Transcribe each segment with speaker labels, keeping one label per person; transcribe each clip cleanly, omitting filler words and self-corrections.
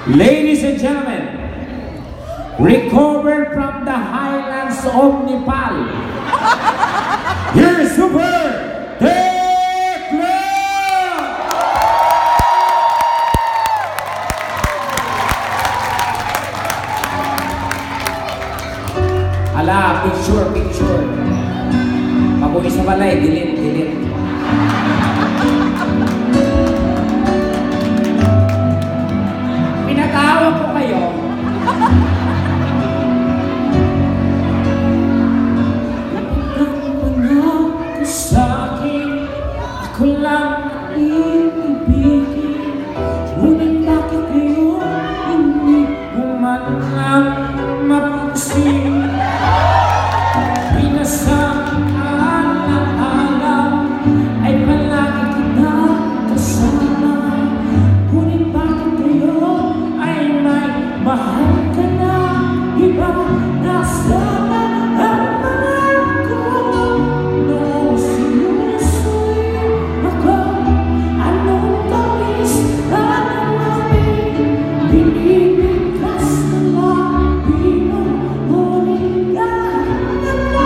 Speaker 1: Ladies and gentlemen, recovered from the highlands of Nepal, here's Super Tekla! Ala, picture. Pag-uwi sa balay, delete. Pinatawag ko kayo. Nagpapanap sa akin, ako lang iibigin. Ngunit bakit kayo hindi mo man lang mapansin? Pinasang alam ay palagi kita kasama. Ngunit bakit kayo ay may mahal ka na iba? Nasaan ang mahal ko? Noong sinusuyo ako, anong tamis, anong amin? Binibigkas na labi mo, ngunit kahit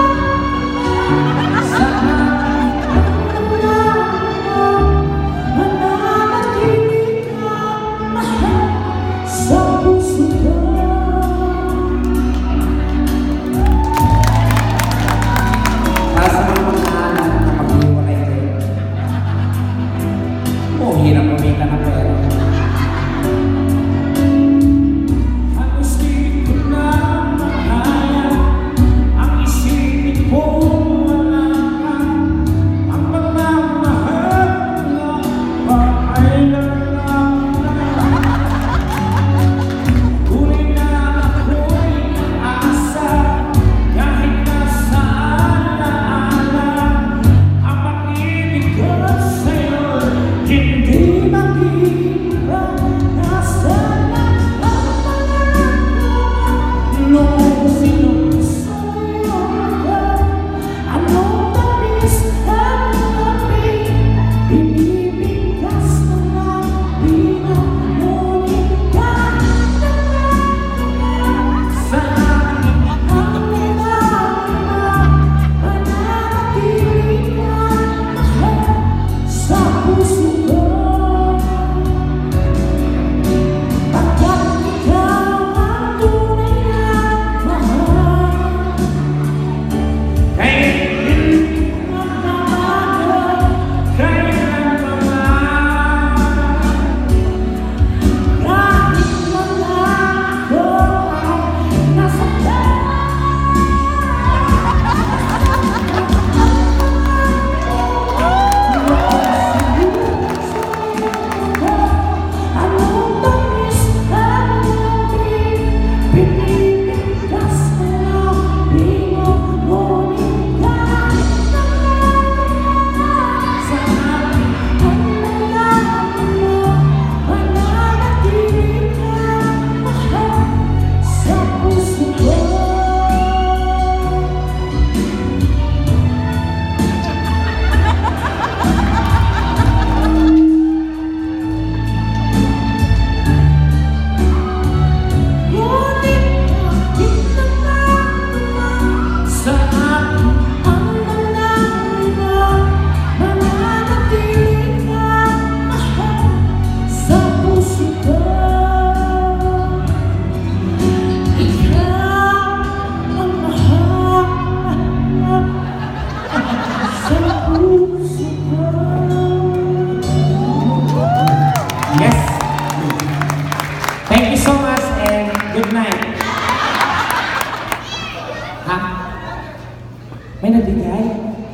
Speaker 1: may nabigay.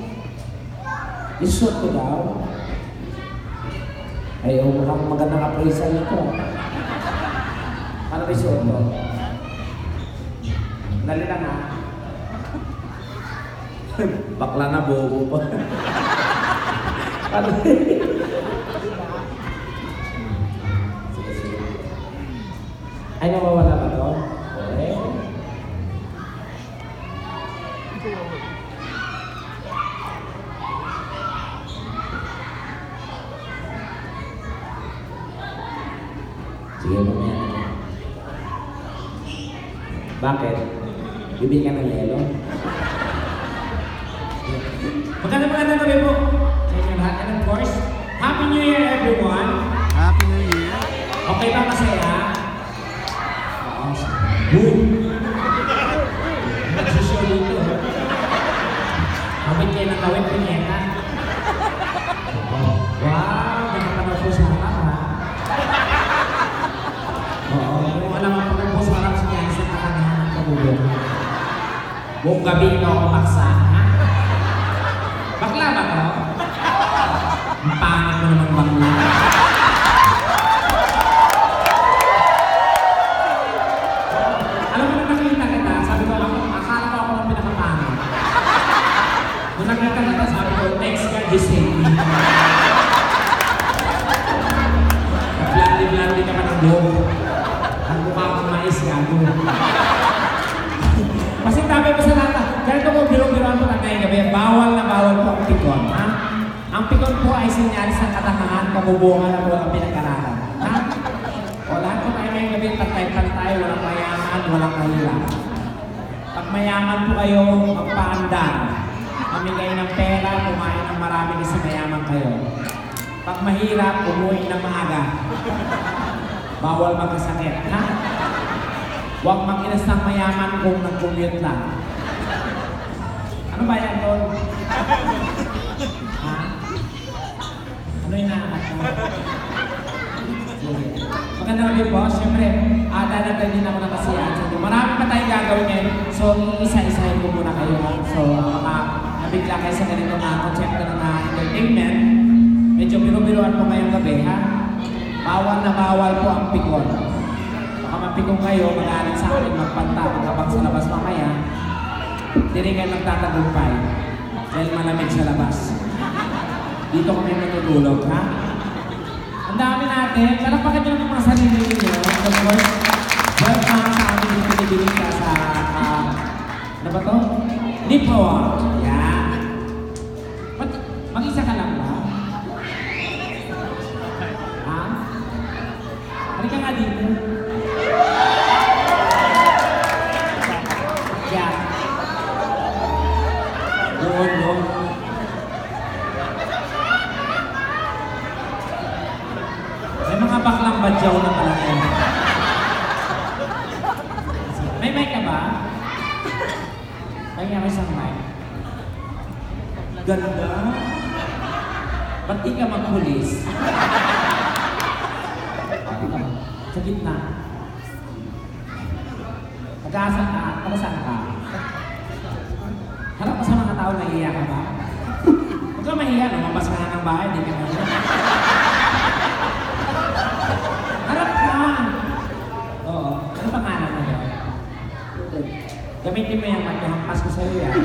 Speaker 1: Isuot ko daw. Ay, mukhang magandang appraisal nito. Ano ba isuot ko? Dali lang ha. Bakla na, bobo pa. Ay, nawawala ba ito? Okay. Sige, mamaya. Bakit? Bibili ka ng yelo?
Speaker 2: Magandang gabi po sa inyo lahat. And of course, Happy New Year everyone!
Speaker 3: Happy New Year!
Speaker 2: Okay ba masaya? Boom! Nagsushow dito. Kapit kayo ng gawin, pinyeta. Wow! Nakapanaw po sa harap, ha? Oo. Kung alam ang pagkakas po sa harap sa niya, isa kakanahan ng kabulo. Buong gabi ito ako paksa, ha? Bakla ba to? Ang pangit mo naman bakla. Alam mo na nakita kita, sabi ko, akala ko ako ang pinakapangit. Nung nakita kita, sabi ko, next God is safety. Blandi-blandi ka pa ng buhok. Ang mukha akong mais gago. Kasi tabi ko sa lahat, ganito ko biro-biroan po ngayong gabi, bawal na bawal po ang pikon, ha? Ang pikon po ay sinyalis ng katangahan, kabubuhan na walang pinag-aralan, ha? O lahat po tayo ngayong gabi, pantay-pantay, walang mayaman, walang mahirap. Pag mayaman po kayo, magpaandar. Mamigay ng pera, kumain ng marami kasi mayaman kayo. Pag mahirap, umuwi ng maaga. Bawal magkasakit, ha? Huwag mag-inas ng mayaman kung nag-commute lang. Ano ba yan, Tol? Ha? Ano yung nakakat mo? Sige. Magandang gabi po. Siyempre, dadagdag din ako ng kasiyahan. Marami pa tayong gagawin ngayon. So, isa-isahin ko muna kayo. So, nabigla kayo sa ganito na konsepto ng entertainment. Medyo biro-biroan po ngayong gabi, ha? Bawal na bawal po ang pikon. Baka mapikong kayo, mag-aaral sa akin, magpanta, magkabang sa labas mamaya, hindi rin kayo magtatagumpay dahil malamig sa labas. Dito kami matutulog, ha? Ang dami natin, talapakan nyo ng mga sarili ninyo. Of course, welcome sa aming pinibilita sa, ano ba to? Neepawa. Yan. Mag-isa ka lang ba? Ha? Halika nga dito. Yeah. Doon. May mga baklang badyaw na pala yan. May mic ka ba? Kaya may isang mic. Ganda. Ba't di ka magpulis? Sa gitna. Pag-asa ka, pag-asan ka. Harap ka sa mga tao, nahihiya ka ba? Huwag ka mahihiya, lumabas ka na ng bahay, di ka na. Harap ka! Oo. Ano pangalan mo doon? Gamitin mo yung magkahampas ko sa'yo yan.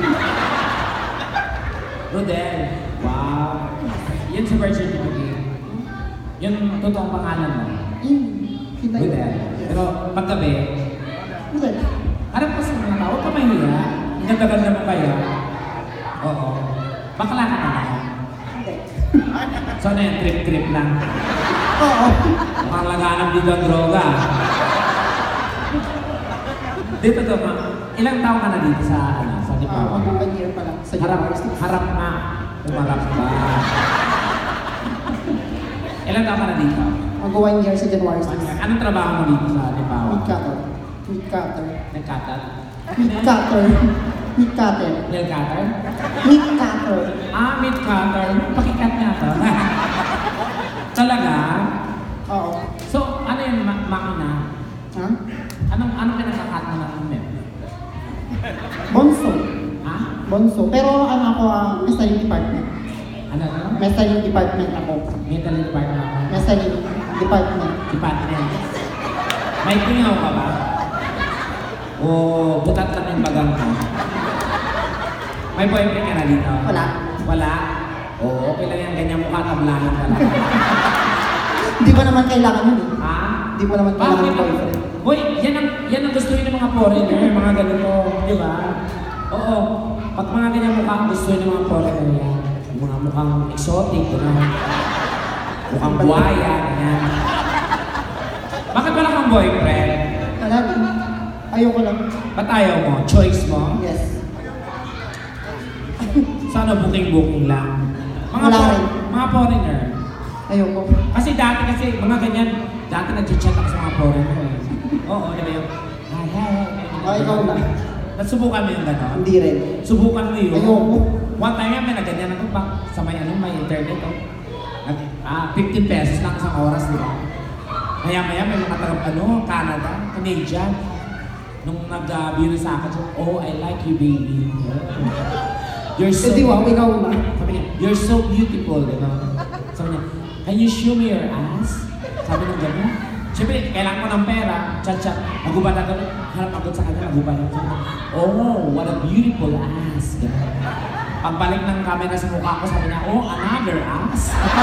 Speaker 2: Rodel. Wow. Yun sa birth certificate. Yun totoong pangalan mo. Rodel. Pero paggabi, harap ka sa mga tao, huwag ka mahihiya. Ang ganda-ganda mo kaya. Oo. Bakla ka na. So ano yan, trip-trip lang? Oo. Mukhang laganap dito ang droga. Dito to, ilang taon ka na dito sa, sa Neepawa?
Speaker 3: One year pa lang. Sa
Speaker 2: Harap na. Umarap ba? Ilang taon ka na dito?
Speaker 3: Mag-1 year sa January 6.
Speaker 2: Anong trabaho mo dito sa Neepawa?
Speaker 3: Meat cutter. Meat cutter.
Speaker 2: Nagkatat?
Speaker 3: Meat cutter. Meat cutter.
Speaker 2: Nail cutter?
Speaker 3: Meat cutter.
Speaker 2: Meat cutter. Pakikat nga to. Talaga?
Speaker 3: Oo.
Speaker 2: So, ano yung makina?
Speaker 3: Ha?
Speaker 2: Anong pinakakat mo ng meat?
Speaker 3: Bonso.
Speaker 2: Ha?
Speaker 3: Bonso. Pero ano ako, measuring department.
Speaker 2: Ano?
Speaker 3: Measuring department ako.
Speaker 2: Metal department ako.
Speaker 3: Measuring department.
Speaker 2: Department. May tingaw ka ba? O butat lang yung bagang mo? May boyfriend ka na dito?
Speaker 3: Wala.
Speaker 2: Wala? Oo, okay lang yan. Ganyan mukha, tablahan ka lang.
Speaker 3: Hindi pa naman kailangan yun eh.
Speaker 2: Ha?
Speaker 3: Hindi pa naman kailangan yung boyfriend.
Speaker 2: Boy, yan ang gusto yun ng mga foreigner, mga ganito, di ba? Oo. Pag mga ganyan mukha, gusto yun ng mga foreigner yan. Yung mga mukhang exotic, mukhang buhaya, ganyan. Bakit wala kang boyfriend?
Speaker 3: Wala din. Ayoko lang.
Speaker 2: Ba't ayaw mo? Choice mo?
Speaker 3: Yes.
Speaker 2: Sana booking lang.
Speaker 3: Wala rin.
Speaker 2: Mga foreigner.
Speaker 3: Ayoko.
Speaker 2: Kasi mga ganyan, dati nag-chat ako sa mga foreigner. Oo, di ba yung, hi.
Speaker 3: Ikaw na.
Speaker 2: Nasubukan mo yung gano'n?
Speaker 3: Hindi rin.
Speaker 2: Subukan mo yun.
Speaker 3: Ayoko.
Speaker 2: One time yan, may naganyan ako pa sa may internet. 15 pesos lang isang oras, di ba? Maya-maya may mga Canada, Canadian. Nung nag-view sa akin, oh, I like you, baby. You're so...
Speaker 3: Hindi, ikaw na.
Speaker 2: Sabi niya, you're so beautiful, di ba? Sabi niya, can you show me your ass? Sabi ng gano'n. Siyempre, kailangan ko ng pera. Chat. Nagubad ako. Harap agad sa kanya, nagubad ako. Oh, what a beautiful ass. Gano'n. Pagbalik ng camera sa mukha ko, sabi niya, oh, another ass.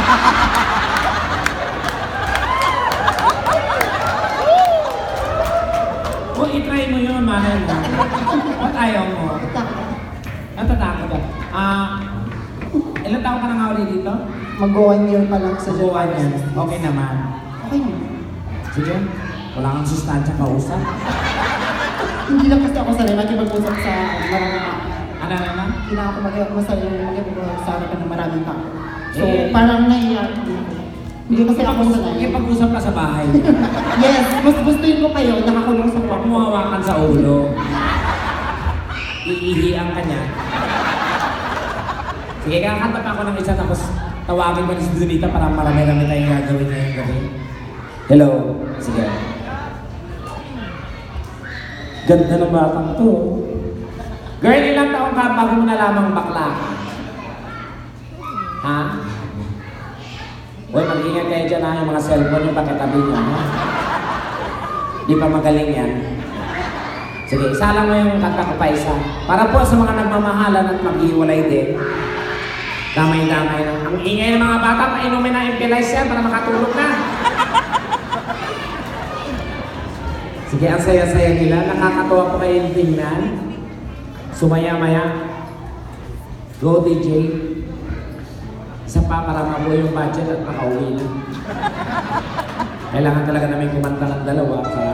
Speaker 2: Oh, itry mo yun, manay mo. Ba't ayaw mo? Natatakot ka. Ilan taon ka na nga ulit dito?
Speaker 3: Mag-1 year pa lang sa
Speaker 2: Subukan yan. Okay naman.
Speaker 3: Okay naman.
Speaker 2: Sige. Wala kang sustansya kausap.
Speaker 3: Hindi lang kasi ako sanay makipag-usap sa maraming tao.
Speaker 2: Ano naman?
Speaker 3: Hindi na ako masaya makipag-usap sa harapan ng maraming tao. So,
Speaker 2: Eh.
Speaker 3: parang naiyak. Hindi kasi ako sanay.
Speaker 2: Ikipag-usap ka sa bahay.
Speaker 3: Yes, mas gustuin ko kayo nakakulong sa
Speaker 2: Huwag
Speaker 3: kwarto.
Speaker 2: mo hawakan sa ulo. Iihiang ka niya. Sige, kakanta pa ako ng isa tapos tawagin mo ni si Donita para marami-rami tayong gagawin ngayong gabi. Hello. Sige. Ganda ng batang to. Girl, ilang taon ka bago mo nalamang bakla? Ha? Uy, mag-ingat kayo dyan ha, yung mga cellphone yung pakitabi nyo, ha? Di pa magaling yan. Sige, isalang mo yung kanta ko pa isa. Para po sa mga nagmamahalan at maghiwalay din. Damay-damay na. Ang ingay ng mga bata, painumin na impelizer para makatulog na. Sige, ang saya-saya nila. Nakakatawa po kayo yung tingnan. Sumaya-maya. Go, DJ. Isa pa para mabuo yung budget at makauwi na. Kailangan talaga namin kumanta ng dalawa para...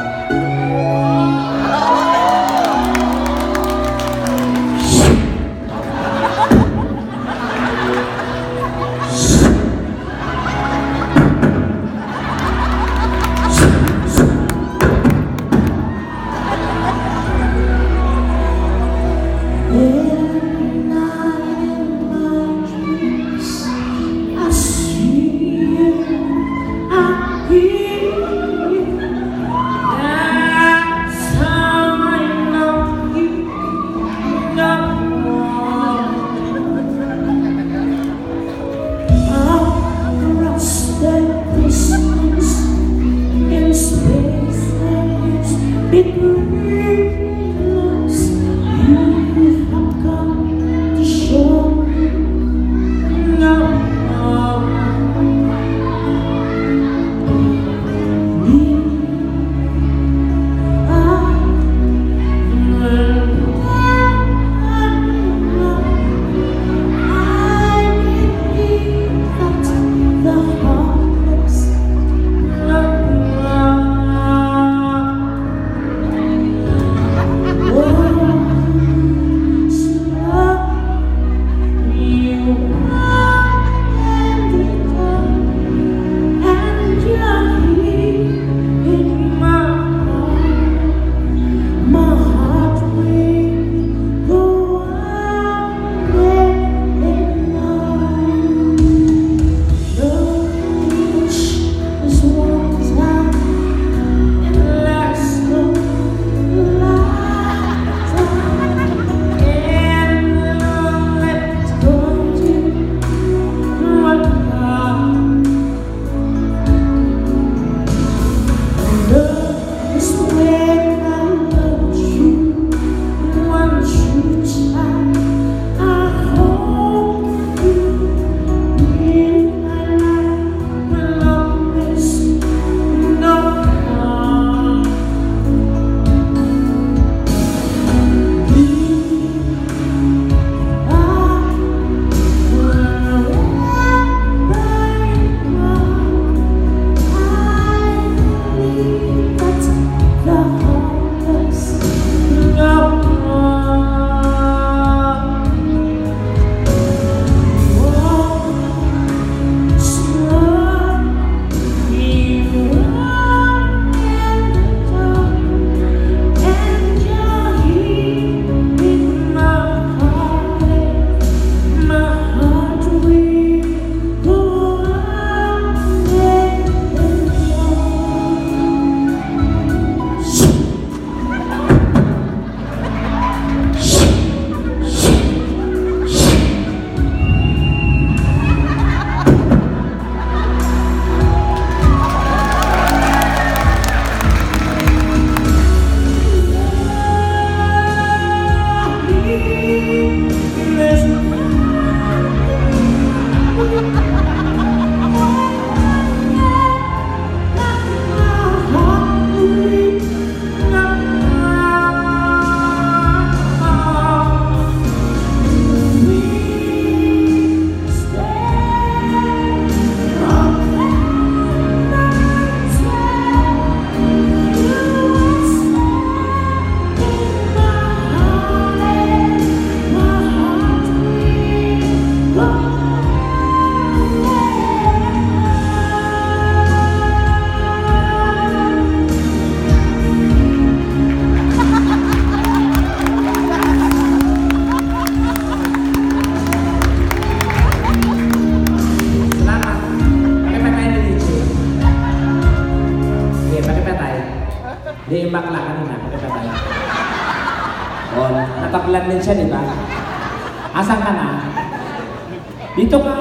Speaker 2: Hindi yung bakla kanina. Pagkita tayo. O, nataklan din siya, di ba? Asan ka na? Dito ka.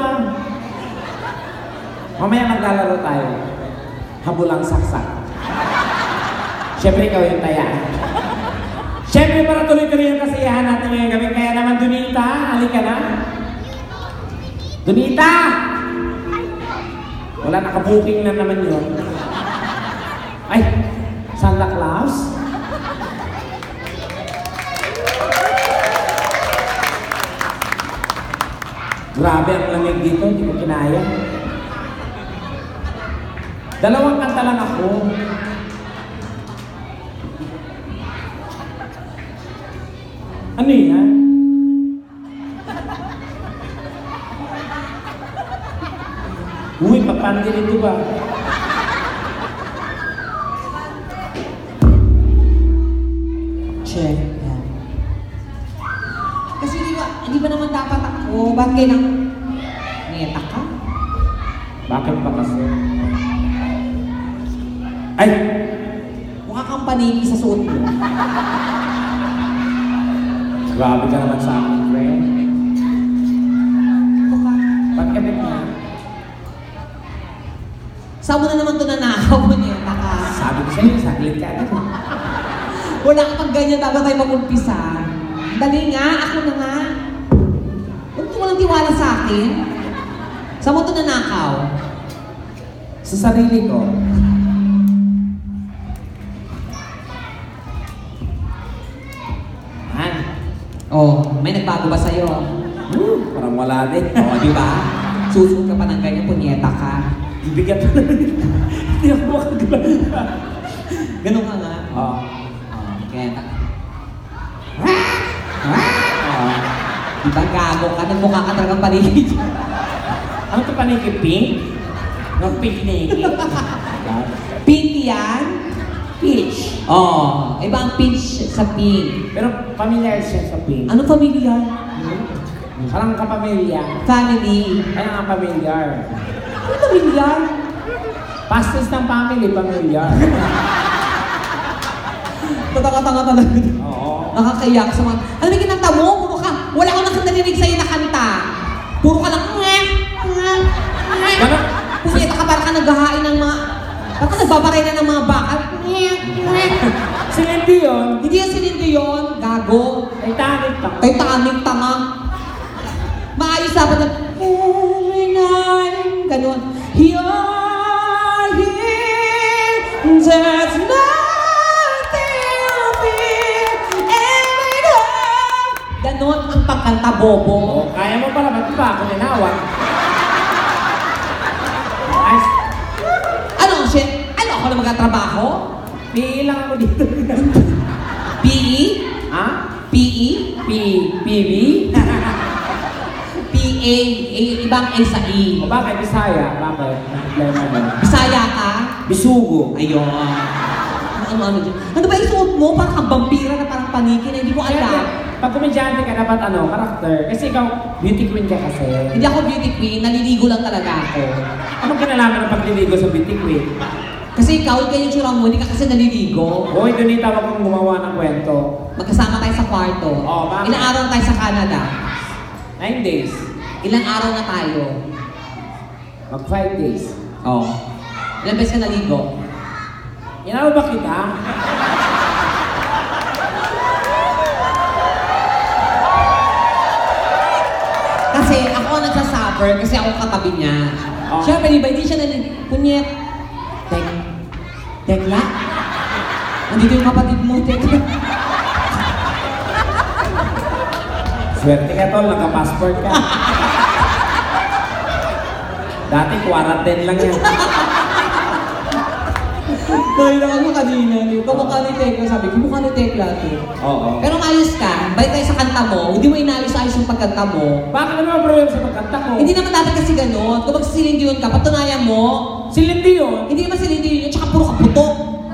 Speaker 2: Mamaya maglalaro tayo. Habulang saksak. Siyempre ikaw yung taya. Siyempre para tuloy-tuloy yung kasiyahan natin ngayong gabi. Kaya naman, Donita, halika na. Donita! Wala, nakabuking na naman yun. Ay, Santa Claus? Grabe ang lamig dito, hindi ko kinaya. Dalawang kanta lang ako. Ano yan? Uy, papandil ito ba?
Speaker 4: Check. Yan. Kasi hindi ba naman dapat ako? Bakit kayo nang niyeta ka?
Speaker 2: Bakit pa kasi? Ay!
Speaker 4: Mukha kang paniki sa suot mo.
Speaker 2: Grabe ka naman sa akin, friend.
Speaker 4: Ito ka.
Speaker 2: Ba't ka niya?
Speaker 4: Saan mo na naman ito nanakaw mo niyeta ka?
Speaker 2: Sabi ko sa'yo, saglit ka na.
Speaker 4: Wala kapag ganyan, dapat tayo mag-umpisa. Dali nga, ako na nga. Huwag mo walang tiwala sa akin. Saan mo ito nanakaw?
Speaker 2: Sa sarili ko. Han?
Speaker 4: Oh, may nagbago ba sa'yo?
Speaker 2: Parang wala din.
Speaker 4: Oh, di ba? Susunod ka pa ng ganyan, punyeta ka.
Speaker 2: Ibigat na hindi ako makagalaw.
Speaker 4: Ganun ka nga.
Speaker 2: Oo.
Speaker 4: Kaya diba gago ka? Nagmukha ka talagang paligid.
Speaker 2: Ano ito paniki? Pink? No, pink naked.
Speaker 4: Pink yan?
Speaker 2: Peach.
Speaker 4: Oh, iba ang peach sa pink.
Speaker 2: Pero familiar siya sa pink.
Speaker 4: Ano familiar?
Speaker 2: Parang kapamilya.
Speaker 4: Family.
Speaker 2: Kaya nga familiar.
Speaker 4: Ano familiar?
Speaker 2: Pastis ng family, familiar.
Speaker 4: Tatanga-tanga talaga.
Speaker 2: Oo.
Speaker 4: Nakakayak sa mga... Ano yung kinanta mo? Puro ka... Wala akong nakarinig sa'yo na kanta. Puro ka lang...
Speaker 2: Gano'n?
Speaker 4: Punyeta ka para ka naghahain ng mga... Para ka nagbabaray na ng mga bakal.
Speaker 2: Si Lindy yun.
Speaker 4: Hindi yan si Lindy yun. Gago.
Speaker 2: Titanic pa.
Speaker 4: Titanic, tanga. Maayos dapat na... Every night. Ganon. You're here. There's nothing of fear. Every day. Ganon ang pagkanta, bobo.
Speaker 2: Oo, kaya mo pala. Ba't ba ako ninawag? Ay,
Speaker 4: Ano, shit? Ano ako na magkatrabaho?
Speaker 2: PE lang ako dito.
Speaker 4: PE?
Speaker 2: Ha?
Speaker 4: PE?
Speaker 2: PB?
Speaker 4: PA. Ibang A sa E.
Speaker 2: O bakit? Bisaya? Bakit? Problema mo?
Speaker 4: Bisaya ka?
Speaker 2: Bisugo.
Speaker 4: Ayun. Ano dyan? Ano ba isuot mo? Parang kang vampira na parang paniki na hindi ko alam.
Speaker 2: Pag komedyante ka, dapat karakter. Kasi ikaw, beauty queen ka kasi.
Speaker 4: Hindi ako beauty queen, naliligo lang talaga ako.
Speaker 2: Anong kinalaman ng pagliligo sa beauty queen?
Speaker 4: Kasi ikaw yung tsura mo, hindi ka kasi naliligo.
Speaker 2: Hoy, Donita, wag kang gumawa ng kwento.
Speaker 4: Magkasama tayo sa kwarto.
Speaker 2: Oo, bakit?
Speaker 4: Ilang araw na tayo sa Canada?
Speaker 2: 9 days.
Speaker 4: Ilang araw na tayo?
Speaker 2: Mag 5 days.
Speaker 4: Oo. Ilang beses ka naligo?
Speaker 2: Inawa ba kita?
Speaker 4: Kasi ako ang nagsasuffer kasi ako katabi niya.
Speaker 2: Oh.
Speaker 4: Siyempre, di ba, hindi siya punyet. Tekla? Nandito yung kapatid mo, Tekla.
Speaker 2: Swerte ka tol, naka-passport ka. Dati quarantine lang yan.
Speaker 4: Nahilang ako kanina. Kamukha ni Tekla. Sabi ko, mukha ni Tekla to.
Speaker 2: Oo.
Speaker 4: Pero maayos ka. Balik tayo sa kanta mo. Hindi mo inayos-ayos yung pagkanta mo.
Speaker 2: Bakit naman problema sa pagkanta ko?
Speaker 4: Hindi naman dapat kasi ganun. Kung magsisilindi ka, patunayan mo.
Speaker 2: Si Lindy yun.
Speaker 4: Hindi naman silindi yun. Tsaka puro ka putok.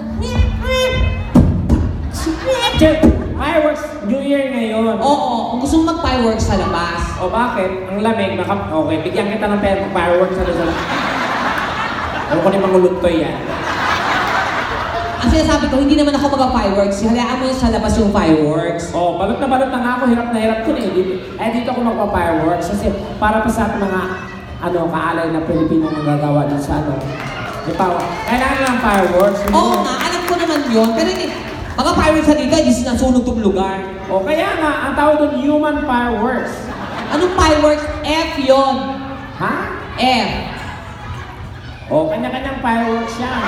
Speaker 2: Fireworks, New Year ngayon.
Speaker 4: Oo. Kung gusto mo mag-fireworks sa labas.
Speaker 2: O bakit? Ang lamig, okay, bigyan kita ng pera mag-fireworks sa labas. Ano ko ni manguluntoy yan?
Speaker 4: Ang sinasabi ko, hindi naman ako mag-fireworks. Halayaan mo sa labas yung fireworks.
Speaker 2: Oh, balot na nga ako. Hirap na hirap ko eh. Dito ako magpa-fireworks. Kasi para pa sa ating mga kaalay na Pilipino magagawa dun sa Neepawa. Kailangan lang fireworks.
Speaker 4: Oo nga, alam ko naman yun. Pero mga fireworks sa dito, hindi sinasunog tong lugar.
Speaker 2: O kaya nga, ang tawag doon human fireworks.
Speaker 4: Anong fireworks? F yun.
Speaker 2: Ha?
Speaker 4: F.
Speaker 2: O, kanya-kanyang fireworks yan.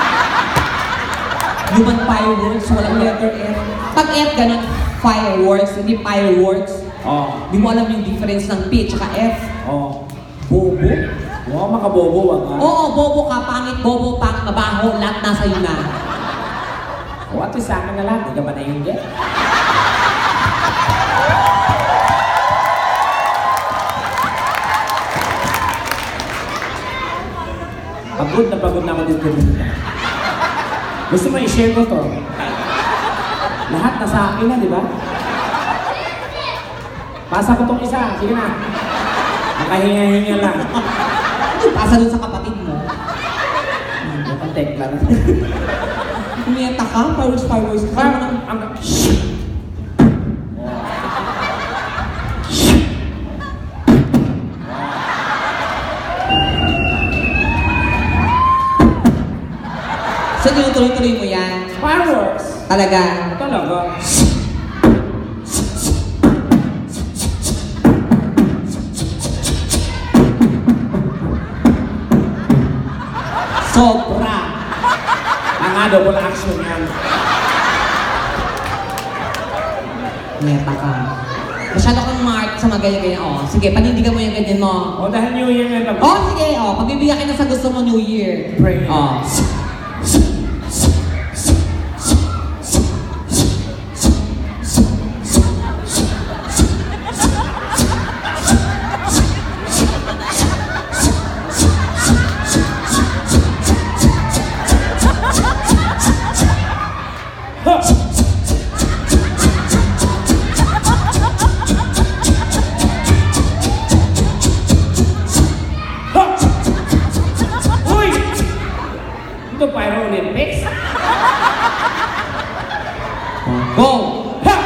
Speaker 4: Human fireworks, walang letter F. Pag F, ganun, fireworks, hindi fireworks.
Speaker 2: O.
Speaker 4: Di mo alam yung difference ng P at F.
Speaker 2: O. Bobo? Oo, makabobo, wag nga.
Speaker 4: Oo, bobo ka, pangit, bobo, pangit, mabaho, lahat nasa iyo na.
Speaker 2: O, at least sa akin na lahat, di ka ba na yun dyan? Pagod na ako dito. Gusto mo i-share ko to? Lahat nasa akin na, di ba? Pasa ko tong isa. Sige na. Nakahinga-hinga lang.
Speaker 4: Pasa dun sa kapatid mo.
Speaker 2: Ang Tekla na.
Speaker 4: Kumiyata ka, fireworks. So, tinutuloy-tuloy mo yan?
Speaker 2: Fireworks.
Speaker 4: Talaga?
Speaker 2: Talaga.
Speaker 4: Sobra.
Speaker 2: Double action yan.
Speaker 4: Kumiyata ka. Masyado kang mark sa mga ganyan-ganyan. O, sige, panindigan mo yung ganyan mo.
Speaker 2: O, dahil New Year yan.
Speaker 4: O, sige, o. Pagbibigyan ka na sa gusto mo New Year.
Speaker 2: Pray.
Speaker 4: O.
Speaker 2: Ito Pyro Olympics.
Speaker 4: Go!
Speaker 2: Ha!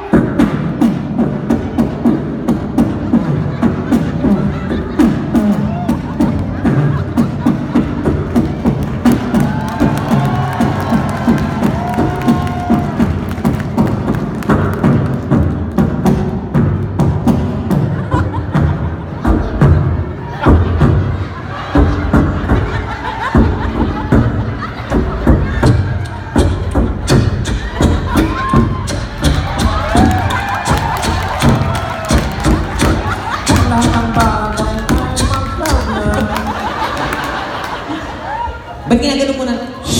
Speaker 4: Ba't ginagano mo na?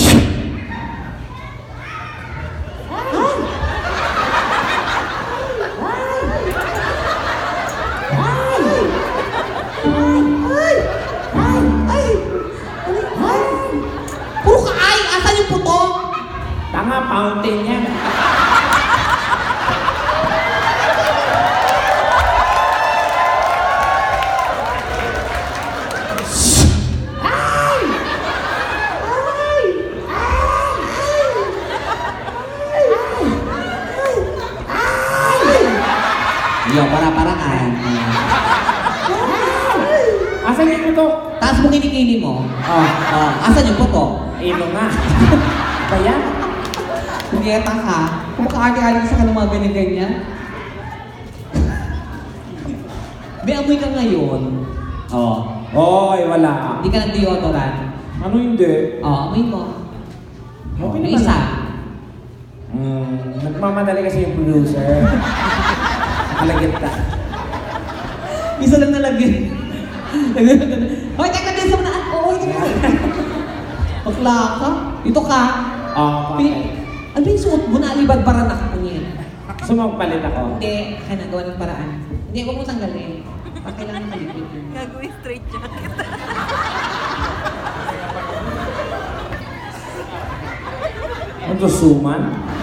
Speaker 4: Puro ka ay! Asan yung putok?
Speaker 2: Tanga, fountain yan.
Speaker 4: Yo, para-paraan.
Speaker 2: Asan yung putok?
Speaker 4: Taas mo kinikini mo. Asan yung putok?
Speaker 2: Ilo nga. Ba yan?
Speaker 4: Kumiyata ka. Kumakaarte-arte sa ka ng mga ganyan-ganyan. May amoy ka ngayon.
Speaker 2: Oy, wala.
Speaker 4: Hindi ka ng deodorant.
Speaker 2: Ano hindi?
Speaker 4: Amoy mo.
Speaker 2: Okay
Speaker 4: May
Speaker 2: naman.
Speaker 4: isa.
Speaker 2: Nagmamadali kasi yung producer. Nakalagit ka.
Speaker 4: Isa lang nalagyan. Hoy, Tekla, din sa mga... Oo, ito ka. Bakla ka? Ito ka. Ano ba yung suot mo? Naalibad baranak mo niya.
Speaker 2: Gusto mo magpalit ako?
Speaker 4: Hindi, kaya nagawa ng paraan. Hindi, huwag mo tanggalin. Kailangan malipit yun.
Speaker 5: Gagawin straight jacket.
Speaker 2: Ano to, suman?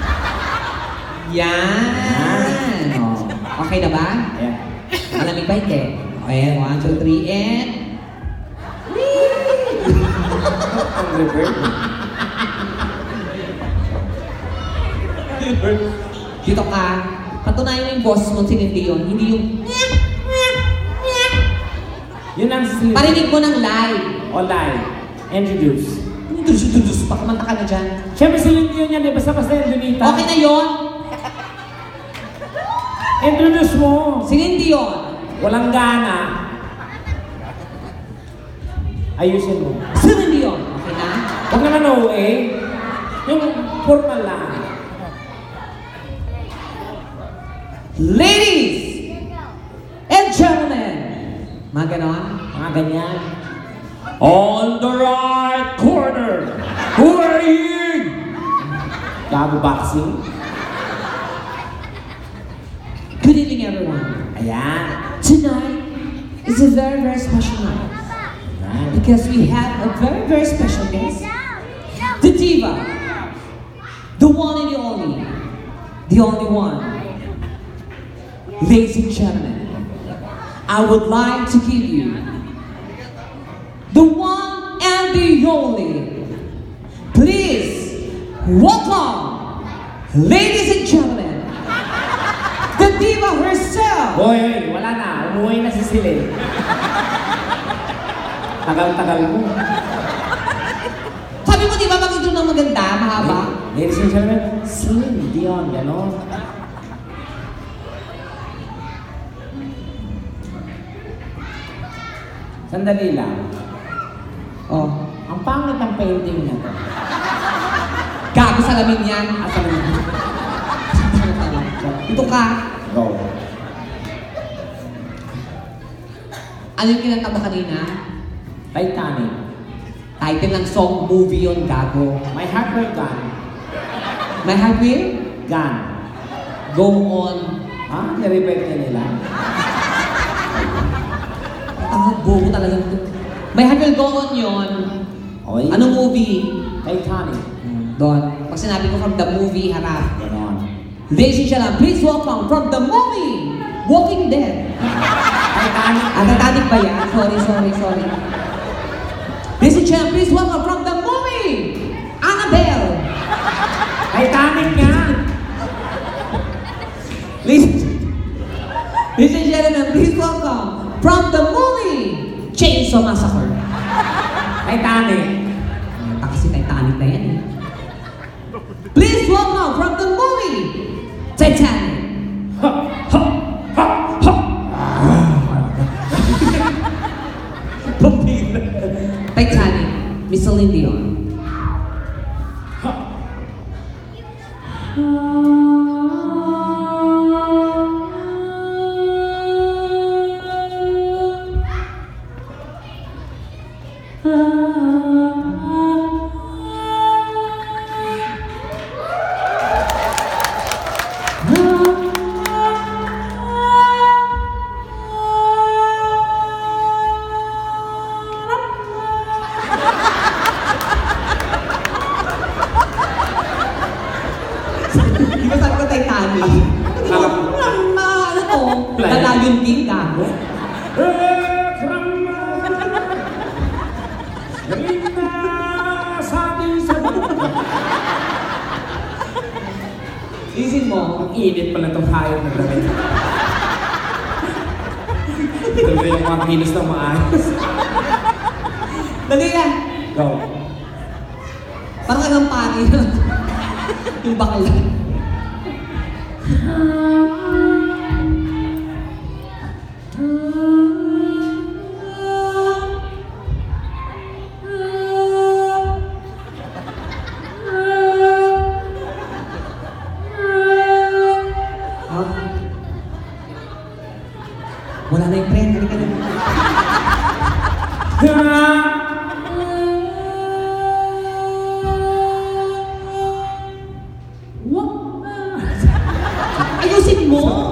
Speaker 4: Yan! Okay na ba?
Speaker 2: Ayan.
Speaker 4: Malamig ba hindi? Okay, 1, 2, 3, and...
Speaker 2: Ang revert.
Speaker 4: Dito ka, patunayan mo yung boss mo, hindi yun. Hindi yung...
Speaker 2: Yun ang sila.
Speaker 4: Parinig mo ng live.
Speaker 2: O live. Introduce.
Speaker 4: Introduce. Baka manta ka na dyan.
Speaker 2: Siyempre si Lindy yun yan eh. Basta-basta yung Donita.
Speaker 4: Okay na yun.
Speaker 2: Introduce mo.
Speaker 4: Si Lindy yun.
Speaker 2: Walang gana. Ayusin mo.
Speaker 4: Si Lindy yun. Okay na?
Speaker 2: Huwag naman OA. Yung formal lang.
Speaker 4: Ladies and gentlemen. Mga ganon.
Speaker 2: Mga ganyan. On the right corner. Who are you? Gago boxing.
Speaker 4: Good evening, everyone.
Speaker 2: Ayan.
Speaker 4: Tonight is a very, very special night.
Speaker 2: Ayan.
Speaker 4: Because we have a very, very special guest. The diva. The one and the only. The only one. Ladies and gentlemen, I would like to give you the one and the only. Please welcome, ladies and gentlemen, the diva herself.
Speaker 2: Hoy, wala na. Umuwi na si Silene. Tagal-tagal mo.
Speaker 4: Sabi mo di ba mag-intro ng maganda, mahaba?
Speaker 2: Ladies and gentlemen, Celine Dion, gano'n. Sandali lang.
Speaker 4: Oh,
Speaker 2: Ang pangit ng painting niya to.
Speaker 4: gago salamin yan.
Speaker 2: Salamin.
Speaker 4: Ito ka.
Speaker 2: Go.
Speaker 4: Ano yung kinanta mo kanina?
Speaker 2: Titanic.
Speaker 4: Title ng song, movie yun, gago.
Speaker 2: My heart will gun.
Speaker 4: My heart will
Speaker 2: Gun.
Speaker 4: go on.
Speaker 2: Ha? Nirepet niya nila.
Speaker 4: Bobo talaga nito. My heart will go on yun.
Speaker 2: Oy.
Speaker 4: Anong movie?
Speaker 2: Titanic.
Speaker 4: Doon. Pag sinabi ko from the movie, harap.
Speaker 2: Ganon.
Speaker 4: Ladies and gentlemen, please welcome from the movie, Walking Dead.
Speaker 2: Titanic.
Speaker 4: Titanic ba yan? Sorry. Ladies and gentlemen, please welcome from the movie, Annabelle.
Speaker 2: Titanic nga.
Speaker 4: Ladies and gentlemen, please welcome from the movie, Chainsaw Massacre.
Speaker 2: Titanic.
Speaker 4: Kasi Titanic na yan eh. Please welcome from the movie, Titanic.
Speaker 2: Ha! Ha! Ha! Ha!
Speaker 4: Titanic, Miss Celine Dion. Di ba sabi ko Titanic? Ano to? Lalayon din, gago. Isin mo.
Speaker 2: Ang init pala itong hayop na damit. Ito yung mga kilos ng maayos.
Speaker 4: Dali yan.
Speaker 2: Go.
Speaker 4: Parang ang pari. Yung bakla. Wala na yung trend. Halika na. Ayusin mo!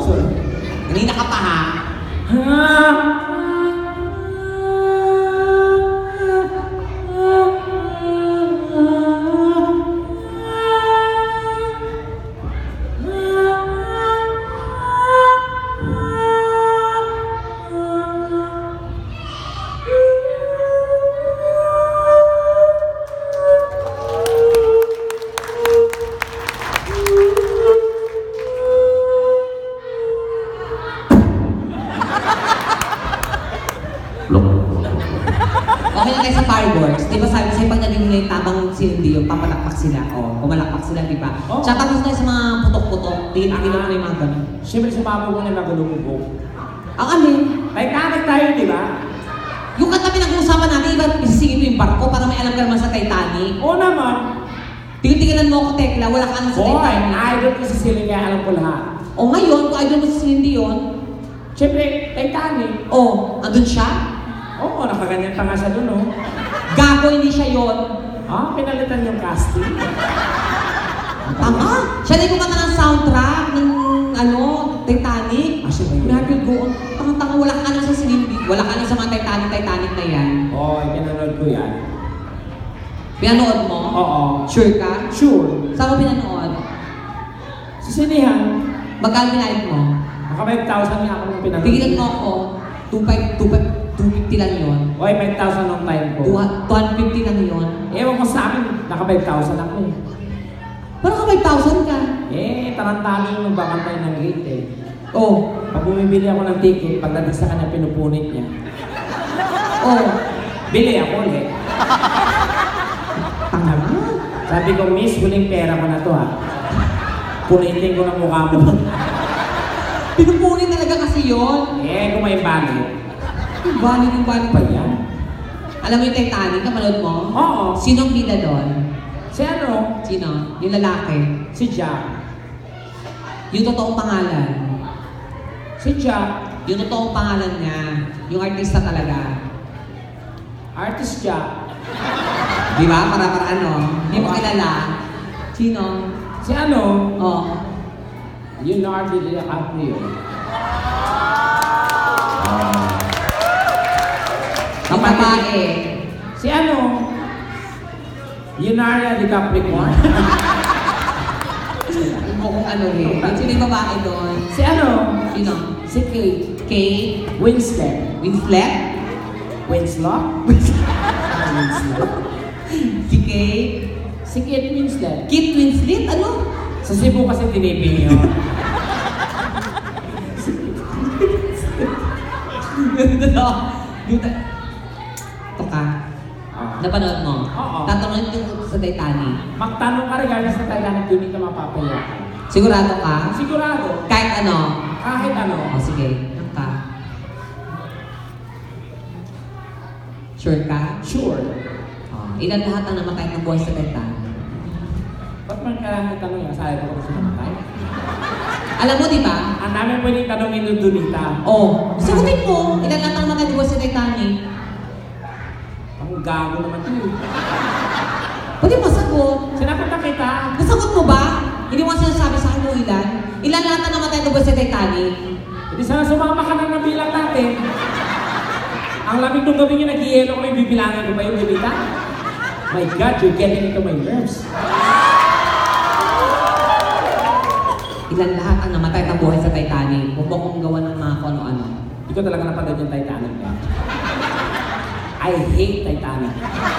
Speaker 4: hindi yung papalakpak sila. O, pumalakpak sila, di ba?
Speaker 2: Oh.
Speaker 4: Tsaka tapos tayo sa mga putok-putok. Tingin mo na yung mga ganun.
Speaker 2: Siyempre sumama ko na nagulubog.
Speaker 4: Ang alin?
Speaker 2: Titanic tayo, di ba?
Speaker 4: Yung katabi nag-uusapan natin, iba isisingin mo yung barko para may alam ka naman sa Titanic.
Speaker 2: Oo naman.
Speaker 4: Tingnan mo ako, Tekla, wala ka naman sa
Speaker 2: Boy,
Speaker 4: Titanic.
Speaker 2: idol ko si Celine kaya alam ko lahat.
Speaker 4: O ngayon, kung idol mo si Cindy yun,
Speaker 2: Siyempre, Titanic.
Speaker 4: o, andun siya?
Speaker 2: Oo, nakaganyan pa nga siya dun, oh.
Speaker 4: Gago, hindi siya yun.
Speaker 2: Ah, pinalitan yung casting.
Speaker 4: Tama. Siya na yung kumanta ng soundtrack ng, Titanic.
Speaker 2: Ah, siya ba yun?
Speaker 4: We will go on. Tanga-tanga, wala ka na sa Cindy. Wala ka na sa mga Titanic na yan.
Speaker 2: Oo, pinanood ko yan.
Speaker 4: Pinanood mo?
Speaker 2: Oo.
Speaker 4: Sure ka?
Speaker 2: Sure.
Speaker 4: Saan mo pinanood?
Speaker 2: Sa sinihan,
Speaker 4: Magkano pinayad mo?
Speaker 2: naka 5,000 nga ako nung pinanood.
Speaker 4: Tigilan mo ako. 250 lang yun.
Speaker 2: Oy, 5,000 nung time ko.
Speaker 4: 250 lang yun.
Speaker 2: Ewan ko sa akin, naka 5,000 ako eh.
Speaker 4: Parang ka 5,000 ka.
Speaker 2: Eh, tarantado yung nagbakantay ng gate eh.
Speaker 4: Oh.
Speaker 2: Pag bumibili ako ng ticket, pagdating sa kanya, pinupunit niya.
Speaker 4: Oh.
Speaker 2: Bili ako ulit.
Speaker 4: Tanga.
Speaker 2: Sabi ko, miss, huling pera ko na to ha. Punitin ko ng mukha mo.
Speaker 4: Pinupunin talaga kasi yun.
Speaker 2: Eh, kung may banit.
Speaker 4: Yung balik
Speaker 2: Pa yan?
Speaker 4: Alam mo yung Titanic, napanood mo?
Speaker 2: Oo.
Speaker 4: Sino ang bida doon?
Speaker 2: Si ano?
Speaker 4: Sino? Yung lalaki.
Speaker 2: Si Jack.
Speaker 4: Yung totoong pangalan.
Speaker 2: Si Jack.
Speaker 4: Yung totoong pangalan niya. Yung artista talaga.
Speaker 2: Artist Jack.
Speaker 4: Di ba? Para ano? Hindi mo kilala. Sino?
Speaker 2: Si ano?
Speaker 4: Oh.
Speaker 2: Leonardo DiCaprio.
Speaker 4: Ang babae.
Speaker 2: Si ano? Leonardo DiCaprio.
Speaker 4: Yung kung ano eh. Sino yung babae doon?
Speaker 2: Si ano?
Speaker 4: Sino?
Speaker 2: Si Kate.
Speaker 4: Kate?
Speaker 2: Winslet.
Speaker 4: Winslet?
Speaker 2: Winslow? Winslet.
Speaker 4: Si Kate?
Speaker 2: Si Kate Winslet.
Speaker 4: Kate Winslet? Ano?
Speaker 2: Sa Cebu kasi tinipin yun.
Speaker 4: Ito ka. Napanood mo?
Speaker 2: Oo.
Speaker 4: Tatanungin ko sa Titanic.
Speaker 2: Magtanong ka regardless sa Titanic, yun ka mapapayakan.
Speaker 4: Sigurado ka?
Speaker 2: Sigurado.
Speaker 4: Kahit ano?
Speaker 2: Kahit ano.
Speaker 4: O sige, ano ka? Sure ka?
Speaker 2: Sure.
Speaker 4: Ilan lahat ang namatay ng buhay sa Titanic?
Speaker 2: Ba't man kailangan tanong yan? Sabi ko kung sumamatay.
Speaker 4: Alam mo, di ba?
Speaker 2: Ang namin pwedeng tanongin ng Donita.
Speaker 4: Oh, sagutin mo. Ilan lahat ang namatay ng buhay sa Titanic?
Speaker 2: Ang gago naman ito.
Speaker 4: Pwede mo sagot.
Speaker 2: Sinagot na kita.
Speaker 4: Nasagot mo ba? Hindi mo sinasabi sa akin kung ilan? Ilan lahat ang namatay ng buhay sa Titanic?
Speaker 2: Hindi sana sumama ka na nabilang natin. Ang lamig nung gabi yung nag-ielo ko, may bibilangin ko ba yung Donita? My God, you're getting into my nerves.
Speaker 4: Ilan lahat ang namatay ng buhay sa Titanic? Huwag mo kong gawa ng mga kung ano-ano.
Speaker 2: Hindi ko talaga napanood yung Titanic na. I hate Titanic.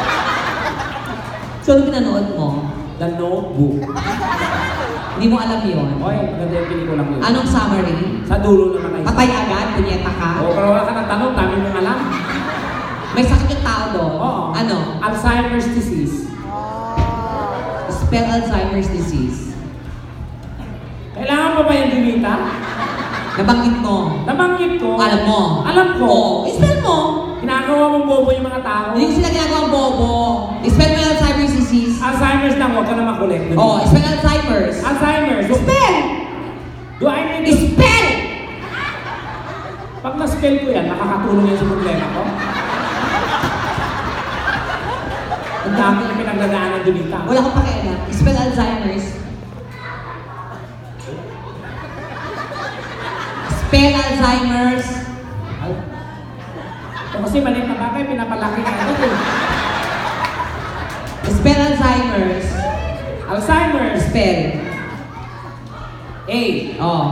Speaker 4: So, ano pinanood mo?
Speaker 2: The Notebook.
Speaker 4: Hindi mo alam yun.
Speaker 2: Oy, maganda yung pelikula ko yun.
Speaker 4: Anong summary?
Speaker 2: Sa dulo naman kayo.
Speaker 4: Patay agad? Punyeta ka?
Speaker 2: Oo, pero wala ka ng tanong, dami mong alam.
Speaker 4: May sakit yung tao doon?
Speaker 2: Oo.
Speaker 4: Ano?
Speaker 2: Alzheimer's disease.
Speaker 4: Spell Alzheimer's disease.
Speaker 2: Kailangan pa ba yung Donita?
Speaker 4: Nabanggit mo.
Speaker 2: Nabanggit ko.
Speaker 4: Alam mo.
Speaker 2: Alam ko.
Speaker 4: Oo. Spell mo.
Speaker 2: Ginagawa mong bobo yung mga tao.
Speaker 4: Hindi ko sila ginagawang bobo. Spell mo yung Alzheimer's disease.
Speaker 2: Alzheimer's lang, huwag ka na makulit.
Speaker 4: Oo. Spell Alzheimer's.
Speaker 2: Alzheimer's.
Speaker 4: Spell!
Speaker 2: Do I need to...
Speaker 4: Spell!
Speaker 2: Pag na-spell ko yan, nakakatulong yan sa problema ko. Ang dami yung pinagdadaan ng Donita.
Speaker 4: Wala akong pakialam. Spell Alzheimer's. Spell Alzheimer's.
Speaker 2: So, kasi maliit na bagay, pinapalaki ka ito eh.
Speaker 4: Spell Alzheimer's.
Speaker 2: Alzheimer's.
Speaker 4: Spell.
Speaker 2: A.
Speaker 4: Oh.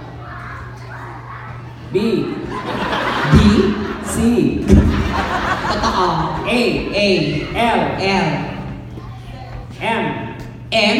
Speaker 2: B.
Speaker 4: B.
Speaker 2: C.
Speaker 4: Totoo.
Speaker 2: A.
Speaker 4: A.
Speaker 2: L.
Speaker 4: L.
Speaker 2: M.
Speaker 4: M.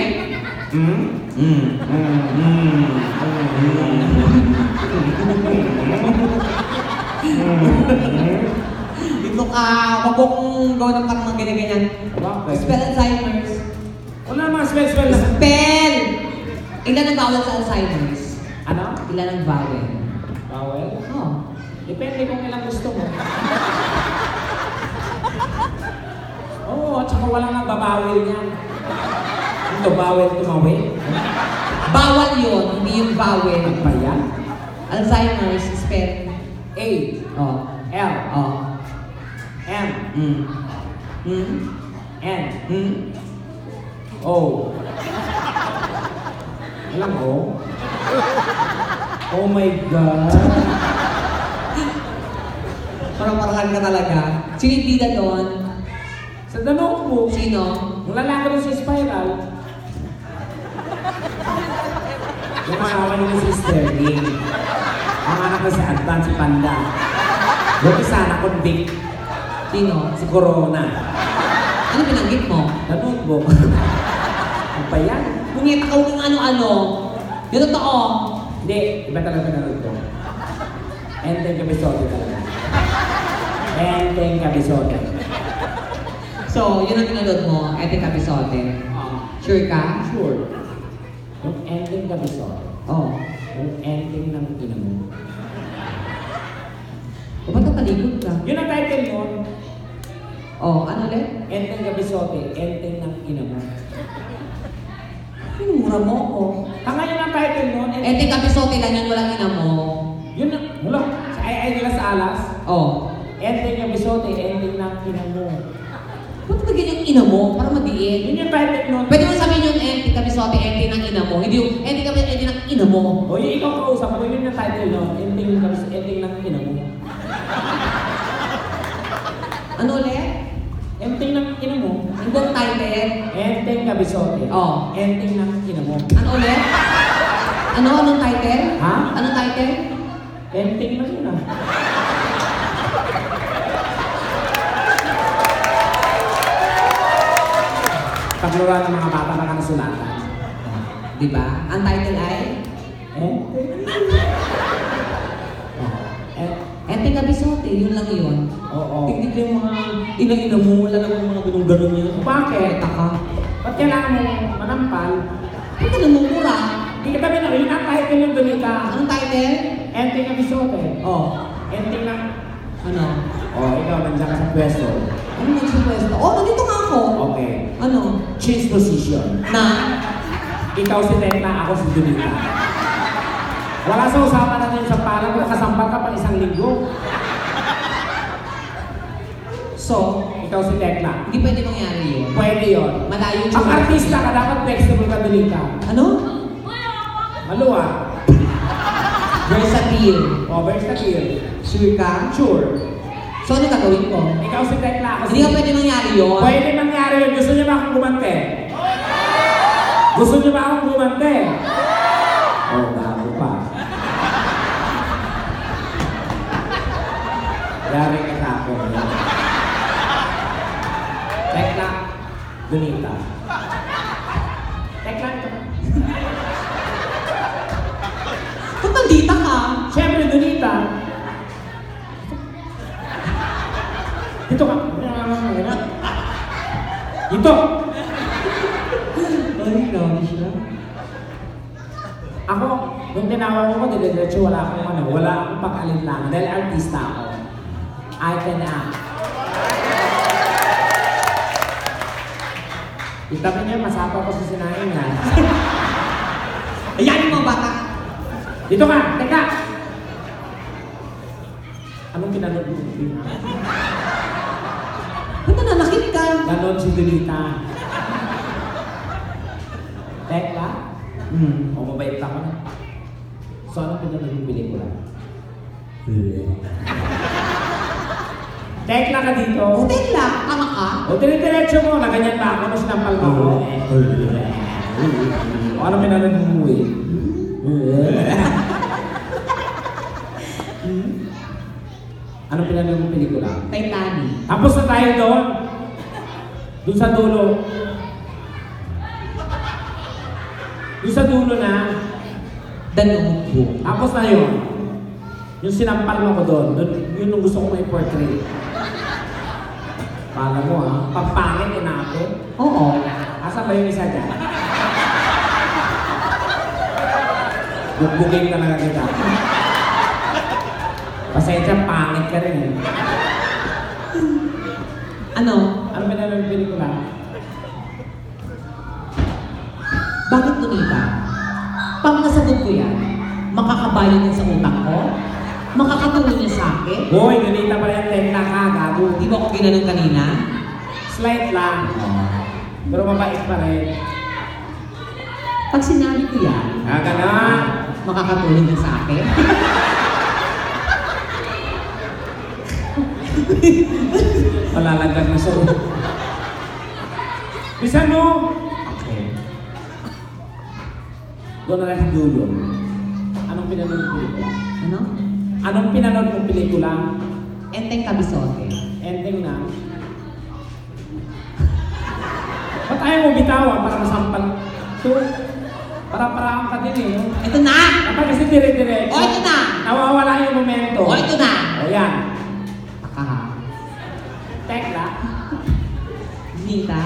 Speaker 4: Dito ka, wag kong gawa ng parang mga ganyan-ganyan.
Speaker 2: Bakit?
Speaker 4: Spell Alzheimer's.
Speaker 2: Wala naman spell na.
Speaker 4: Spell! Ilan ang bawal sa Alzheimer's?
Speaker 2: Ano?
Speaker 4: Ilan ang vowel?
Speaker 2: Bawal?
Speaker 4: Oh.
Speaker 2: Depende kung ilang gusto mo. Oo, at saka walang nagbabawal niyan. Ito, bawal tumawid.
Speaker 4: Bawal yun, hindi yung vowel.
Speaker 2: Ano ba yan?
Speaker 4: Alzheimer's, spell.
Speaker 2: A,
Speaker 4: Oh.
Speaker 2: L,
Speaker 4: Oh.
Speaker 2: M,
Speaker 4: Mm. Mm.
Speaker 2: N,
Speaker 4: Mm.
Speaker 2: O. Alam mo? Oh my God!
Speaker 4: Parang-parahan ka talaga. Sino yung bida doon?
Speaker 2: Sa The Notebook,
Speaker 4: Sino?
Speaker 2: yung lalaki doon sa Spiral, yung asawa niya si Sterling, ang anak ko si Advan, si Panda. Yung isa na convict,
Speaker 4: Sino?
Speaker 2: si Corona.
Speaker 4: Ano binanggit mo?
Speaker 2: The Notebook. Ano pa yan?
Speaker 4: Pungita ka kung ano-ano. Yung totoo.
Speaker 2: Hindi, iba talaga pinanood ko. Enteng Kabisote talaga. Enteng Kabisote.
Speaker 4: So, yun ang pinanood mo, Ete Capizote. Sure ka?
Speaker 2: Sure. Yung ending Kabisote.
Speaker 4: Oh.
Speaker 2: Yung ending ng ina mo.
Speaker 4: O ba't natalikod ka?
Speaker 2: Yun ang title mo.
Speaker 4: Oh, ano ulit?
Speaker 2: Ending Kabisote. Ending ng ina mo.
Speaker 4: Pinumura mo ako.
Speaker 2: Yun ang title mo.
Speaker 4: Ete Capizote lang yun, walang ina mo.
Speaker 2: Yun ang, wala. Sa ay nila sa alas.
Speaker 4: Oh.
Speaker 2: Ending Kabisote. Ending ng ina mo.
Speaker 4: Ba't ba ganyan yung ina mo? Para madiin.
Speaker 2: Yun yung title mo.
Speaker 4: Pwede mo sabihin yung Ete Capizote, Ete ng ina mo. Hindi yung Ete Capizote, Ete ng ina mo.
Speaker 2: O yung ikaw kausap mo, yun yung title mo. Ending ng ina mo.
Speaker 4: Ano ulit?
Speaker 2: Ending ng ina mo.
Speaker 4: Yung buong title?
Speaker 2: Ending Kabisote.
Speaker 4: Oh.
Speaker 2: Ending ng ina mo.
Speaker 4: Ano ulit? Ano? Anong title?
Speaker 2: Ha?
Speaker 4: Anong title?
Speaker 2: Ending na yun ah. Pagluran ng mga bata na nasulatan.
Speaker 4: Di ba? Ang title ay
Speaker 2: Ending.
Speaker 4: Ete Capizote, yun lang yun.
Speaker 2: Oo.
Speaker 4: Hindi ko yung mga ina-ina mo, wala naman mga ganun-ganun yun.
Speaker 2: Bakit?
Speaker 4: Taka.
Speaker 2: Ba't kailangan mo manampal?
Speaker 4: Ba't ka namumura?
Speaker 2: Hindi ka tabi na yun ang title ng Donita.
Speaker 4: Anong title?
Speaker 2: Ending Episode.
Speaker 4: Oh.
Speaker 2: Ending ng...
Speaker 4: Ano?
Speaker 2: Oh, ikaw, nandiyan ka sa pwesto.
Speaker 4: Ano nagsupuesto? Oh, nandito nga ako.
Speaker 2: Okay.
Speaker 4: Ano?
Speaker 2: Change position.
Speaker 4: Na?
Speaker 2: Ikaw si Tekla, ako si Donita. Wala sa usapan natin sa parang kung nakasampal ka pang isang linggo.
Speaker 4: So,
Speaker 2: Ikaw si Tekla.
Speaker 4: hindi pwede mangyari yun.
Speaker 2: Pwede yun.
Speaker 4: Malayo
Speaker 2: Ang artista ka, dapat flexible ka, Donita.
Speaker 4: Ano?
Speaker 2: Maluwa.
Speaker 4: Versatile.
Speaker 2: O, versatile.
Speaker 4: Sure ka?
Speaker 2: Sure.
Speaker 4: So, ano gagawin ko?
Speaker 2: Ikaw si Tekla, ako
Speaker 4: Hindi ka pwede mangyari yun.
Speaker 2: Pwede mangyari yun. Gusto niyo ba akong gumante? Gusto niyo ba akong gumante? Oh, bago pa. Yari ka sa akin. Tekla, Donita. Tekla, ito ka.
Speaker 4: Ba't nandita ka?
Speaker 2: Siyempre, Donita. Dito ka. Dito.
Speaker 4: Ay, grabe siya.
Speaker 2: Ako, nung tinawag ko, diretso wala akong pag-alinlangan dahil artista ako. I can act. Itabi niya, masapa ko sa sinaing nga.
Speaker 4: Ayan yung mga bata.
Speaker 2: Dito ka, teka! Anong pinanood mo?
Speaker 4: Ba't nananakit ka?
Speaker 2: Ganon si Donita. Tekla? O mabait ako na. So anong pinanood yung pelikula? Tekla ka dito.
Speaker 4: Hotel lang. Tama ka?
Speaker 2: O dire-diretso mo, na ganyan ba ako? Ano sinampal mo ako? O ano pinanood mo movie? Anong pinanood mo pelikula?
Speaker 4: Titanic.
Speaker 2: Tapos na tayo doon. Doon sa dulo. Doon sa dulo na.
Speaker 4: The Notebook.
Speaker 2: Tapos na yun. Yung sinampal mo ko doon. Yun yung gusto ko may portrait. Kala mo pampangit inapit.
Speaker 4: Oo.
Speaker 2: Asa ba yung isa dyan? Bugbugin talaga kita. Pasensya, pangit ka rin eh.
Speaker 4: Ano?
Speaker 2: Ano ba naman yung pelikula?
Speaker 4: Bakit Donita? Pag nasagot ko yan, makakabayad yan sa utang ko? Makakatulong niya sa akin?
Speaker 2: Hoy, Donita pa rin Tekla ka, gago.
Speaker 4: Di ba ako ginanong kanina?
Speaker 2: Slight lang. Pero mabait pa rin.
Speaker 4: Pag sinabi ko yan,
Speaker 2: Ganon.
Speaker 4: makakatulong niya sa akin?
Speaker 2: Malalagdag na siya. Bisan mo!
Speaker 4: Okay.
Speaker 2: Doon na lang sa dulo. Anong pinanood mong pelikula?
Speaker 4: Ano?
Speaker 2: Anong pinanood mong pelikula?
Speaker 4: Enteng kabisote.
Speaker 2: Ending na. Ba't ayaw mo bitawan para masampal? Ito, para-paraan ka din eh. No?
Speaker 4: Ito na!
Speaker 2: Kapag kasi dire-diretso.
Speaker 4: O, ito na!
Speaker 2: Nawawala yung momento.
Speaker 4: O, ito na!
Speaker 2: O yan.
Speaker 4: Aha.
Speaker 2: Tekla.
Speaker 4: Donita?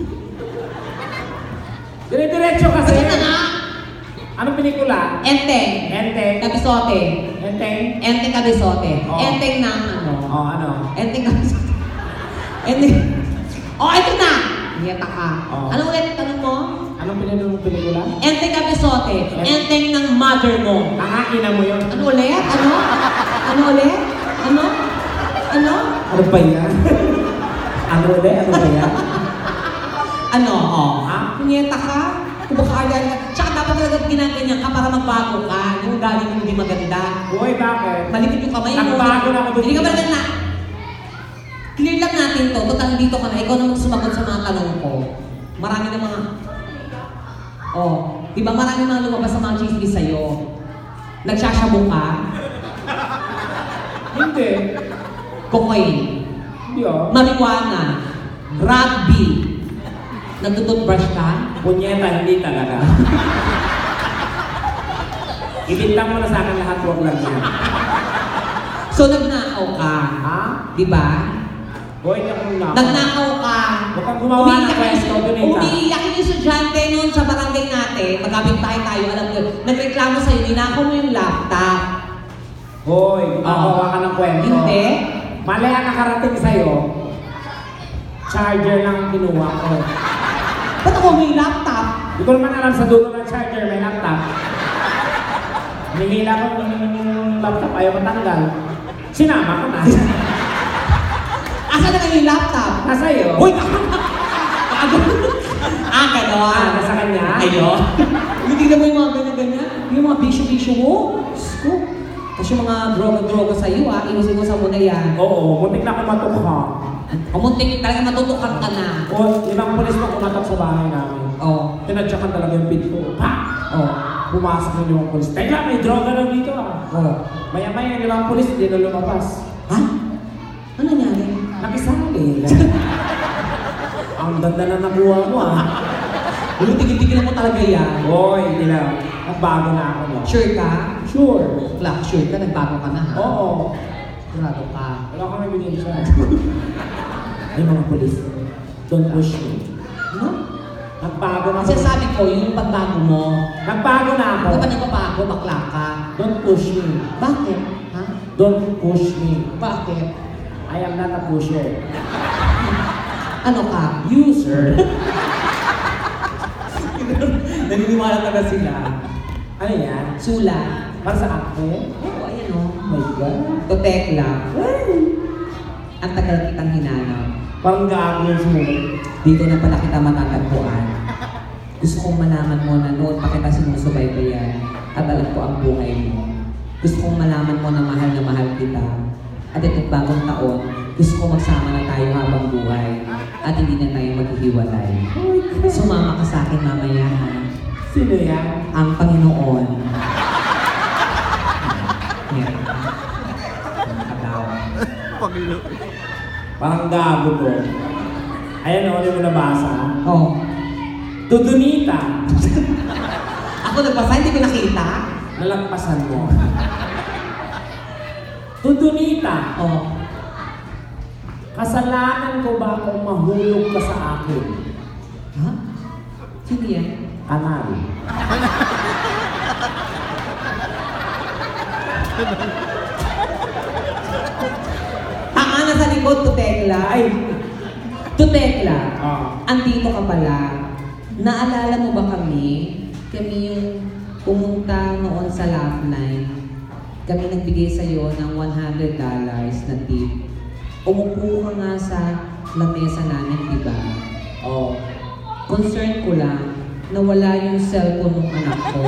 Speaker 2: Dire-diretso kasi.
Speaker 4: Ito na nga!
Speaker 2: Anong pelikula?
Speaker 4: Enteng.
Speaker 2: Enteng.
Speaker 4: Kabisote.
Speaker 2: Enteng.
Speaker 4: Enteng kabisote.
Speaker 2: Oo.
Speaker 4: Enteng ng ano?
Speaker 2: O ano?
Speaker 4: Enteng kabisote. Enteng. O, ito na! Niyata ka.
Speaker 2: Oo.
Speaker 4: Ano ulit? Tanong mo?
Speaker 2: Anong pinanood mong pelikula?
Speaker 4: Enteng kabisote. Enteng ng mother mo.
Speaker 2: Nakakina mo yun.
Speaker 4: Ano ulit? Ano? Ano ulit? Ano? Ano?
Speaker 2: Ano ba yan? Ano ulit? Ano ba yan?
Speaker 4: Ano? O.
Speaker 2: Ha?
Speaker 4: Niyata ka? Kumakayan ka. Tsaka dapat talaga ginaganyan ka para magbago ka. Yung galing mo hindi maganda.
Speaker 2: Uy, bakit?
Speaker 4: Malikit yung kamay mo.
Speaker 2: Nagbago na ako doon.
Speaker 4: Hindi ka ba na? Clear lang natin to. Total dito ka na. Ikaw naman sumagot sa mga tanong ko. Marami na mga... Oh, di ba marami mga lumabas sa mga chismis sa'yo? Nagsasabong ka?
Speaker 2: Hindi.
Speaker 4: Cocaine?
Speaker 2: Hindi oh.
Speaker 4: Marijuana? Rugby? Nagtututbrush ka?
Speaker 2: Punyeta, hindi talaga. Ibintang mo na sa akin lahat, huwag lang yan.
Speaker 4: So nagnakaw ka?
Speaker 2: Ha?
Speaker 4: Di ba?
Speaker 2: Boy, ako na.
Speaker 4: Nagnakaw ka.
Speaker 2: Huwag kang gumawa ng kwento, Donita.
Speaker 4: Umiiyak yung estudyante noon sa barangay natin. Magkapit-bahay tayo, alam ko. Nagreklamo sa'yo, ninakaw mo yung laptop.
Speaker 2: Hoy, gumagawa ka ng kwento.
Speaker 4: Hindi.
Speaker 2: Mali ang nakarating sa'yo. Charger lang ang kinuha ko.
Speaker 4: Ba't ako may laptop?
Speaker 2: Hindi ko naman alam sa dulo ng charger, may laptop. Nihila ko ng laptop, ayaw matanggal. Sinama ko na.
Speaker 4: Asa na kayo yung laptop?
Speaker 2: Nasa iyo.
Speaker 4: Uy! Ganon.
Speaker 2: Nasa kanya?
Speaker 4: Ayo. Hindi na mo yung mga ganyan-ganyan. Yung mga bisyo-bisyo mo. Diyos ko. Tapos yung mga droga-droga sa'yo inusin-usan mo na yan.
Speaker 2: Oo, muntik na kumatok ka.
Speaker 4: Kumuntik talaga matutukan ka na.
Speaker 2: O, limang pulis pa kumatok sa bahay namin.
Speaker 4: Oh.
Speaker 2: Tinadyakan talaga yung pin ko. Pa!
Speaker 4: Oh.
Speaker 2: Pumasok yung limang pulis. Tekla, may droga lang dito
Speaker 4: Oh.
Speaker 2: Maya-maya yung limang pulis, hindi na lumabas.
Speaker 4: Ha? Ano nangyari?
Speaker 2: Nakisali. Ang ganda na nakuha mo
Speaker 4: Ulo, tigil-tigil mo talaga yan.
Speaker 2: Hoy, hindi lang. Nagbago na ako no.
Speaker 4: Sure ka?
Speaker 2: Sure.
Speaker 4: Sure ka, nagbago ka na ha?
Speaker 2: Oo.
Speaker 4: Sigurado ka.
Speaker 2: Wala kang ebidensya. Ay mga pulis, don't push me.
Speaker 4: Ano?
Speaker 2: Nagbago na ako.
Speaker 4: Kasi sabi ko, yung pagbago mo,
Speaker 2: Nagbago na ako.
Speaker 4: ano ba nagpapago, bakla ka?
Speaker 2: Don't push me.
Speaker 4: Bakit? Ha?
Speaker 2: Don't push me.
Speaker 4: Bakit?
Speaker 2: I am not a pusher.
Speaker 4: Ano ka?
Speaker 2: User.
Speaker 4: Naniniwala talaga sila.
Speaker 2: Ano yan?
Speaker 4: Sula.
Speaker 2: Para sa akin?
Speaker 4: Oo, ayan o.
Speaker 2: Oh my God.
Speaker 4: To Tekla. Ang tagal kitang hinanap.
Speaker 2: Parang gago yung sumunod.
Speaker 4: Dito na pala kita matatagpuan. Gusto kong malaman mo na noon pa kita sinusubaybayan at alam ko ang buhay mo. Gusto kong malaman mo na mahal kita. At itong bagong taon, gusto ko magsama na tayo habang buhay at hindi na tayo maghihiwalay. Sumama ka sa akin mamaya ha.
Speaker 2: Sino yan?
Speaker 4: Ang Panginoon. Yan. Kadaw.
Speaker 2: Parang gago ko. Ayan o, yung nabasa.
Speaker 4: Oh.
Speaker 2: To Donita.
Speaker 4: Ako nagbasa, hindi ko nakita.
Speaker 2: Nalagpasan mo. To Donita.
Speaker 4: Oh.
Speaker 1: Kasalanan ko ba kung mahulog ka sa akin?
Speaker 4: Ha? Sino yan?
Speaker 1: Kanal.
Speaker 4: Tanga na sa likod, Tekla. Ay, Tekla. Andito ka pala. Naalala mo ba kami? Kami yung pumunta noon sa Love Line. Kami nagbigay sa'yo ng $100 na tip. Umupo ka nga sa lamesa namin, di ba?
Speaker 1: Oo.
Speaker 4: Concern ko lang na wala yung cellphone ng anak ko.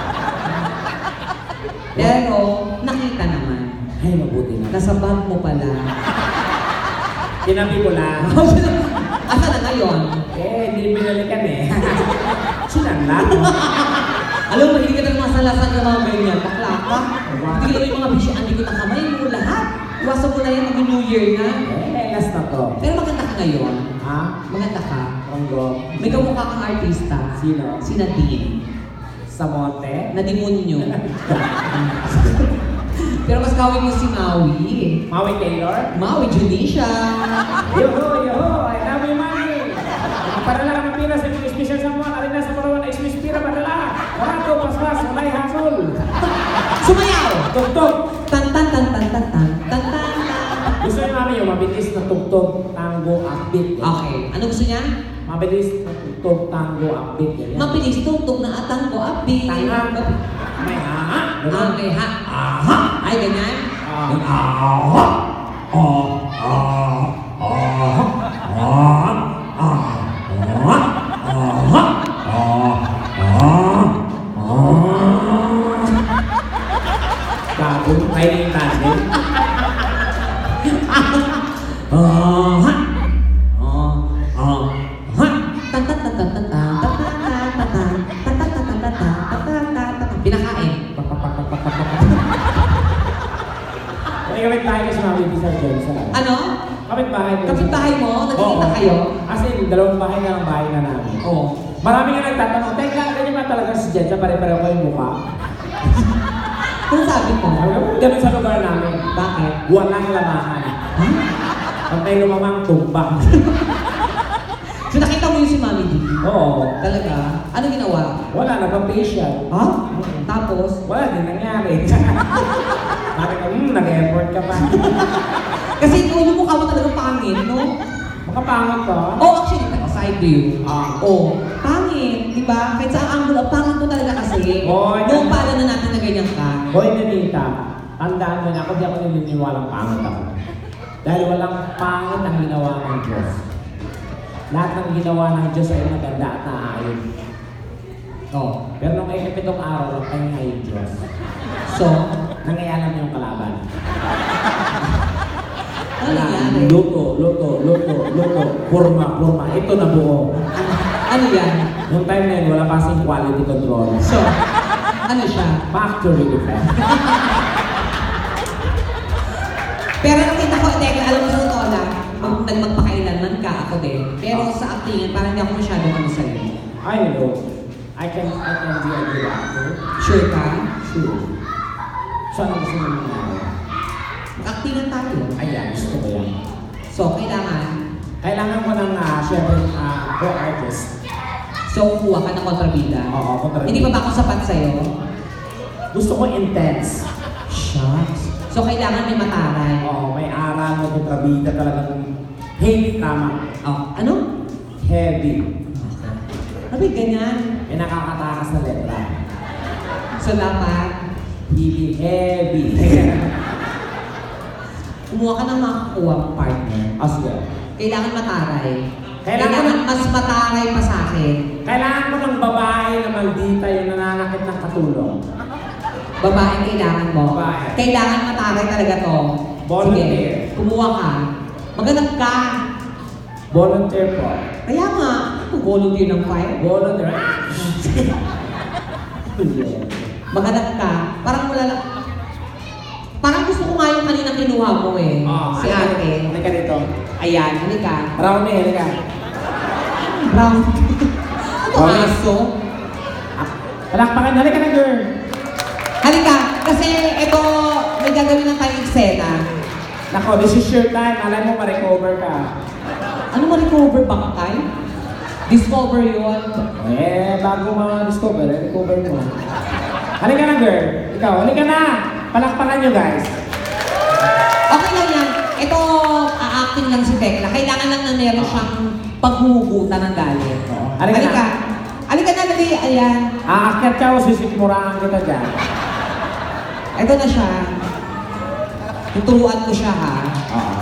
Speaker 4: Pero, nakita naman.
Speaker 1: Ay, mabuti na.
Speaker 4: Nasa bag mo pala.
Speaker 1: Tinabi ko lang.
Speaker 4: Asa na ngayon?
Speaker 1: Eh, hindi binalikan eh. Sinanlan.
Speaker 4: Alam mo, hindi ka na masalasan ka mga ganyan. Bakla ka. Hindi ka na yung mga bisyo, hindi ko na kamay mo lahat. Iwasan mo na yan mag New Year na.
Speaker 1: Eh, last na to.
Speaker 4: Pero maganda ka ngayon.
Speaker 1: Ha?
Speaker 4: Maganda ka.
Speaker 1: Ronggo.
Speaker 4: May kamukha kang artista.
Speaker 1: Sino?
Speaker 4: Si Nadine.
Speaker 1: Sa monte?
Speaker 4: Na demonyo. Pero mas kawin mo si Maui.
Speaker 1: Maui Taylor?
Speaker 4: Maui, Junisha.
Speaker 1: Yoho, yoho! I love you, mami! Padala ka ng pira sa mga special sa mga arena sa Parawan. Ismis pira, padala! Wala to, paspas, walay hasol!
Speaker 4: Sumayaw!
Speaker 1: Tugtog!
Speaker 4: Tan tan tan tan tan tan tan tan.
Speaker 1: Gusto niyo mami yung mabilis na tugtog, tango, upbeat.
Speaker 4: Okay. Ano gusto niya?
Speaker 1: Mabilis na tugtog, tango, upbeat. Yan.
Speaker 4: Mabilis tugtog na atang ko abi.
Speaker 1: Tanga. May aha.
Speaker 4: Okay, ha.
Speaker 1: Aha.
Speaker 4: Ay, ganyan.
Speaker 1: Aha. Gabong kayo natin.
Speaker 4: Pinakain.
Speaker 1: May kapit-bahay kasi mabibig sa Johnson.
Speaker 4: Ano?
Speaker 1: Kapit-bahay ko.
Speaker 4: Kapit-bahay mo? Nagkikita
Speaker 1: Oo.
Speaker 4: kayo?
Speaker 1: Kasi dalawang bahay na ang bahay na namin.
Speaker 4: Oo.
Speaker 1: Marami nga nagtatanong, Tekla, ganyan ba talaga si Jensa? Pare-pareho ko yung mukha.
Speaker 4: Kung sabi ko,
Speaker 1: Ganun sa lugar namin.
Speaker 4: bakit?
Speaker 1: Walang lamahan.
Speaker 4: Ha?
Speaker 1: Pag may lumamang tumbang.
Speaker 4: So nakita mo yung si Mami D?
Speaker 1: Oo.
Speaker 4: Talaga? Ano ginawa?
Speaker 1: Wala, nagpa-facial.
Speaker 4: Ha? Tapos?
Speaker 1: Wala din nangyari. Sabi ko, nag-effort ka pa.
Speaker 4: Kasi ikaw yung mukha mo talagang pangit, no?
Speaker 1: Makapangot ka.
Speaker 4: Oh, actually, side view.
Speaker 1: Ah.
Speaker 4: Oh, pangit, di ba? Kahit sa angulo, pangit mo talaga kasi.
Speaker 1: Hoy,
Speaker 4: Noong pala na natin na ganyan ka.
Speaker 1: Hoy, Donita, tandaan mo na ako, di ako naniniwalang pangit ako. Dahil walang pangit ang ginawa ng Diyos. Lahat ng ginawa ng Diyos ay maganda at naaayon. Oh, pero nung ikapitong araw, nagpahinga yung Diyos.
Speaker 4: So,
Speaker 1: Nangayalan yung kalaban.
Speaker 4: ano nangyari?
Speaker 1: Luto. Purma. Ito na buo.
Speaker 4: Ano yan?
Speaker 1: Yung time na yun, wala pa kasing quality control.
Speaker 4: So, ano siya?
Speaker 1: Factory defect.
Speaker 4: Pero nakita ko, Tekla, alam mo sa totoo lang, magpakailanman ka, ako din. Pero sa actingan, parang hindi ako masyadong ano sa'yo.
Speaker 1: I know. I can be a good actor.
Speaker 4: Sure ka?
Speaker 1: Sure. So, ano gusto mo nangyari?
Speaker 4: Actingan tayo.
Speaker 1: Ayan, gusto ko yan.
Speaker 4: So, kailangan.
Speaker 1: Kailangan ko ng, syempre, co-artist.
Speaker 4: So, kuha ka ng kontrabida.
Speaker 1: Oo, kontrabida.
Speaker 4: Hindi pa ba ako sapat sa'yo?
Speaker 1: Gusto ko intense.
Speaker 4: Shucks. So, kailangan may mataray.
Speaker 1: Oo, may aral na kontrabida talagang heavy drama.
Speaker 4: Oh, ano?
Speaker 1: Heavy.
Speaker 4: Sabi, ganyan.
Speaker 1: May nakakatakas na letra.
Speaker 4: So, dapat,
Speaker 1: Heavy.
Speaker 4: kumuha ka ng makakuha ang partner.
Speaker 1: Sige.
Speaker 4: Kailangan mataray.
Speaker 1: Kailangan-
Speaker 4: Kailangan mas mataray pa sa akin.
Speaker 1: Kailangan mo ng babae na maldita yung nananakit ng katulong.
Speaker 4: Babae kailangan mo.
Speaker 1: Babae.
Speaker 4: Kailangan mataray talaga to.
Speaker 1: Volunteer.
Speaker 4: Sige, kumuha ka. Maganap ka.
Speaker 1: Volunteer po.
Speaker 4: Kaya nga, volunteer ng fire.
Speaker 1: Volunteer.
Speaker 4: Maganap ka. Parang wala lang. Parang gusto ko nga yung kanina kinuha mo eh. Si ate.
Speaker 1: Halika dito.
Speaker 4: Ayan, halika.
Speaker 1: Brownie, halika.
Speaker 4: Brown. Ito
Speaker 1: Brownie.
Speaker 4: aso.
Speaker 1: Palakpakan, halika na girl.
Speaker 4: Halika, kasi ito, may gagawin ng tayong eksena.
Speaker 1: Nako, this is your time. Alam mo, ma-recover ka.
Speaker 4: Ano ma-recover? Bangkay? Discover yun.
Speaker 1: Bago ma-discover, recover mo. Halika na, girl. Ikaw, halika na. Palakpakan nyo, guys.
Speaker 4: Okay lang yan. Ito, a-acting lang si Tekla. Kailangan lang na meron siyang paghugutan ng galit.
Speaker 1: Halika na.
Speaker 4: Halika. Halika na, dali. Ayan.
Speaker 1: Aakyat ka o sisikmurahan kita dyan.
Speaker 4: Ito na siya. Tuturuan ko siya, ha?
Speaker 1: Oo.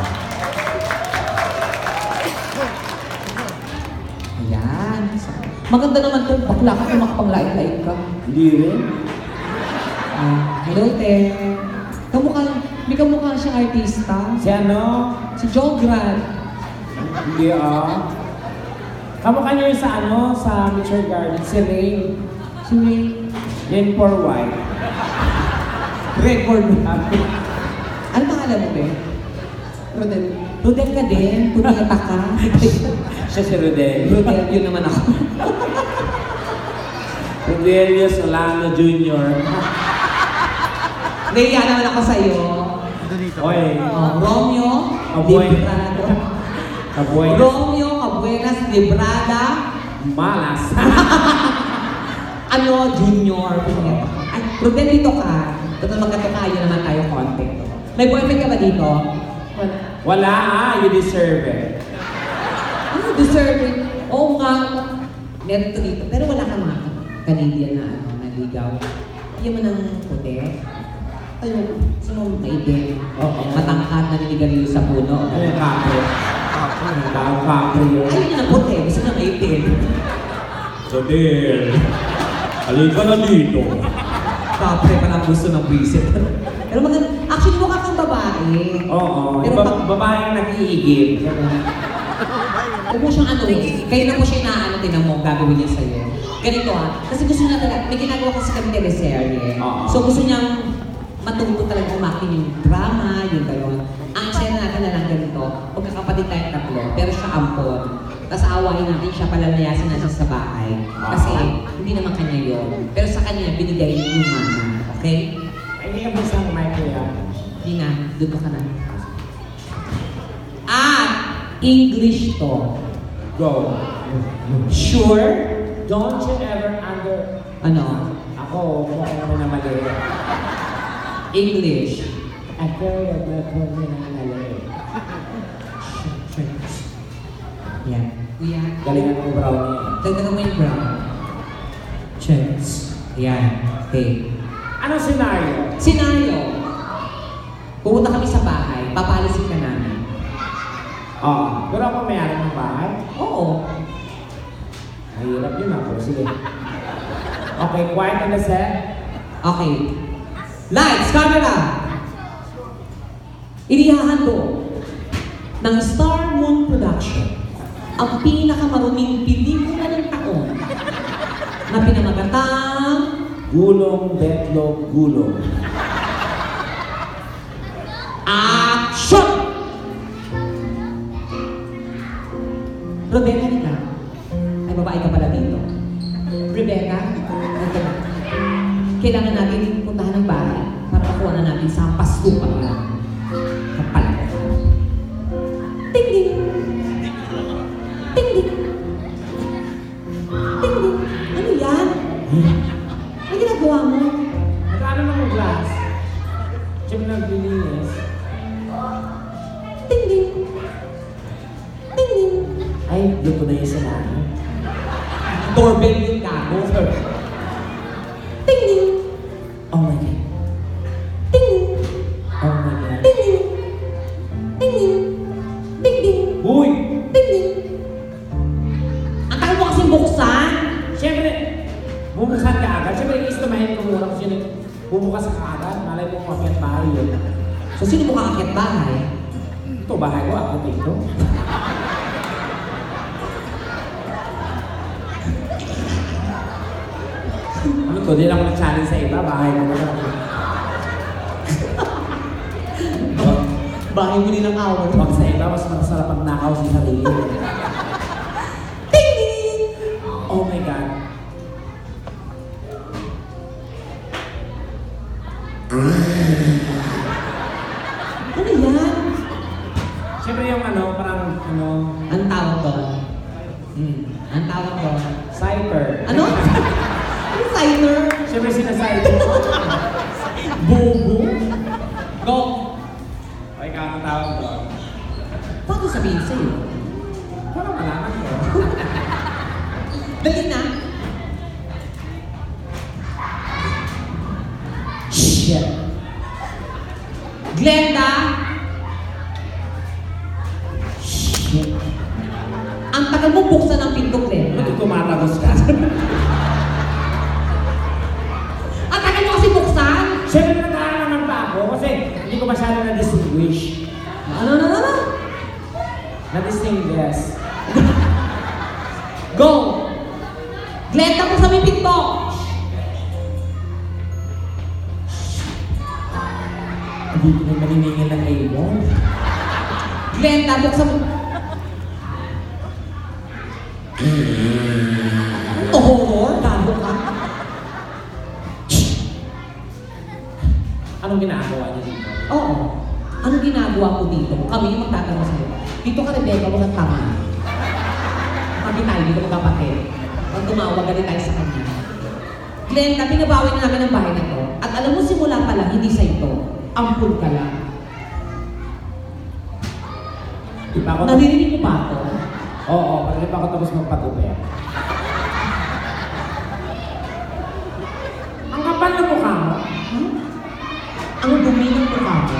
Speaker 4: Ayan. Maganda naman itong bakla ka kung makapanglain-lain ka.
Speaker 1: Hindi rin.
Speaker 4: Hello, Te. May kamukha siyang artista.
Speaker 1: Si ano?
Speaker 4: Si Jograd.
Speaker 1: Hindi Kamukha niyo yung sa Mitchell Garden, si Ray.
Speaker 4: Si Ray.
Speaker 1: Yan for white.
Speaker 4: Record. Ano pangalan mo, Be?
Speaker 3: Rodel.
Speaker 4: Rodel ka din. Donita ka.
Speaker 1: Siya si Rodel.
Speaker 4: Rodel, yun naman ako.
Speaker 1: Rodelio Solano Jr.
Speaker 4: Naiya naman ako sa'yo.
Speaker 1: Oy.
Speaker 4: Romeo,
Speaker 1: Aboy.
Speaker 4: Librado.
Speaker 1: Kabuhay.
Speaker 4: Romeo, Cabuenas, Librada.
Speaker 1: Malas.
Speaker 4: Junior. Ay, Rodel, dito ka. Total magkatukayo naman tayo konti. May boyfriend ka ba dito?
Speaker 1: Wala you deserve it.
Speaker 4: Ano, deserving? Oo nga. Meron to dito. Pero wala kang mga Canadian na naligaw. Iyan mo ng puti. Ayun, gusto mo maitin.
Speaker 1: Oo.
Speaker 4: Matangkad na niligarilyo sa puno.
Speaker 1: Ano yung kapre? Ang kapre yun.
Speaker 4: Ayun yun ang puti. Gusto na maitin.
Speaker 1: Rodel. Halika na dito.
Speaker 4: Kapre pa lang gusto ng visit. Pero maganda. Actually, mukha kang babae.
Speaker 1: Oo.
Speaker 4: Pero
Speaker 1: Babaeng nag-iigib.
Speaker 4: Huwag mo siyang kayo na po siya inaano, tinan mo, gagawin niya sa'yo. Ganito kasi gusto niya talaga, may ginagawa kasi kami teleserye. So gusto niyang matuto talaga umakin yung drama, yung gano'n. Ang eksena natin na lang ganito, magkakapatid tayong tatlo, pero siya ampon. Tapos aawahin natin siya, palalayasin na siya sa bahay. Kasi hindi naman kanya yun. Pero sa kanya, binigay yung mana. Okay?
Speaker 1: Ay, hindi ka bisang mic yan.
Speaker 4: Hindi na, doon ka na. English to.
Speaker 1: Go.
Speaker 4: Sure?
Speaker 1: Don't you ever under...
Speaker 4: Ano?
Speaker 1: Ako, mukhang mo na mali.
Speaker 4: English.
Speaker 1: Ako, mukhang mo na mali.
Speaker 4: Yan. Kuya.
Speaker 1: Galingan mo brownie.
Speaker 4: Dagdagan mo yung brown. Checks. Yan. Okay.
Speaker 1: Anong senaryo?
Speaker 4: Senaryo. Pupunta kami sa bahay. Papalisin ka namin.
Speaker 1: Pero ako may-ari ng bahay?
Speaker 4: Oo.
Speaker 1: Mahirap yun ako. Sige. Okay, quiet on the set.
Speaker 4: Okay. Lights, camera! Inihahandog ng Star Moon Production ang pinakamaruming pelikula ng taon na pinamagatang
Speaker 1: Gulong, betlog, gulong.
Speaker 4: Action! Rebecca, ka. Ay, babae ka pala dito. Rebecca, kailangan natin puntahan ng bahay para makuha na natin sa paslupan lang. Kapal ka. Ting-ding! Ting-ding! Ting-ding! Ano yan? Ano ginagawa mo?
Speaker 1: Nagkano na mong glass? Siyempre naglilinis.
Speaker 4: Ting-ding! Ting-ding!
Speaker 1: Ay, luto na yung senaryo.
Speaker 4: Doorbell yung gago. Ting-ding!
Speaker 1: Oh my God.
Speaker 4: Ting-ding!
Speaker 1: Oh my God.
Speaker 4: Ting-ding! Ting-ding! Ting-ding!
Speaker 1: Uy!
Speaker 4: Ting-ding! Ang tayo mo kasing buksan!
Speaker 1: Siyempre, bubuksan ka agad. Siyempre, iistimahin ko muna kung sino bubukas ka agad. Malay mo kung bahay yun.
Speaker 4: So, sino mo kakakit bahay?
Speaker 1: Ito, bahay ko. Ako dito. Ano to? Di lang ako nag-challenge sa iba. Bahay ko na.
Speaker 4: Bahay mo din ang awan.
Speaker 1: Wag sa iba, mas masarap ang nakaw sa sarili.
Speaker 4: Ting-ding!
Speaker 1: Oh my God.
Speaker 4: Ano yan?
Speaker 2: Siyempre sinasabi ko. Bubu.
Speaker 4: Go!
Speaker 2: Ay, kakatawag ko.
Speaker 4: Paano sabihin sa'yo?
Speaker 2: Parang malaman ko.
Speaker 4: Dali na. Shit. Glenda! Shit. Ang tagal mo buksan ng pinto, Glenda.
Speaker 2: Ba't tumatagos ka?
Speaker 4: Ang tagal mo kasi buksan!
Speaker 2: Siyempre nag-aaraman pa ako kasi hindi ko masyado na-distinguish.
Speaker 4: Ano?
Speaker 2: Na-distinguish.
Speaker 4: Go! Glenda, buksan mo yung pinto!
Speaker 2: Hindi ko na maniningil ng label.
Speaker 4: Glenda, buksan mo... Horror? Gago ka?
Speaker 2: Anong ginagawa niyo dito?
Speaker 4: Oo. Anong ginagawa ko dito? Kami yung magtatanong sa'yo. Dito ka, Rebecca, mo ng tama. Kami tayo, dito magkapatid. Pag tumawag, galit tayo sa kanya. Glenda, pinabawi na namin ang bahay na to. At alam mo, simula pa lang, hindi sa ito. Ampun ka lang.
Speaker 2: Di ba ako...
Speaker 4: Naririnig mo ba ako?
Speaker 2: Oo, pag pa ako tapos magpag-upaya. Ang kapal na mukha mo.
Speaker 4: Huh? Ang dumi ng mukha mo.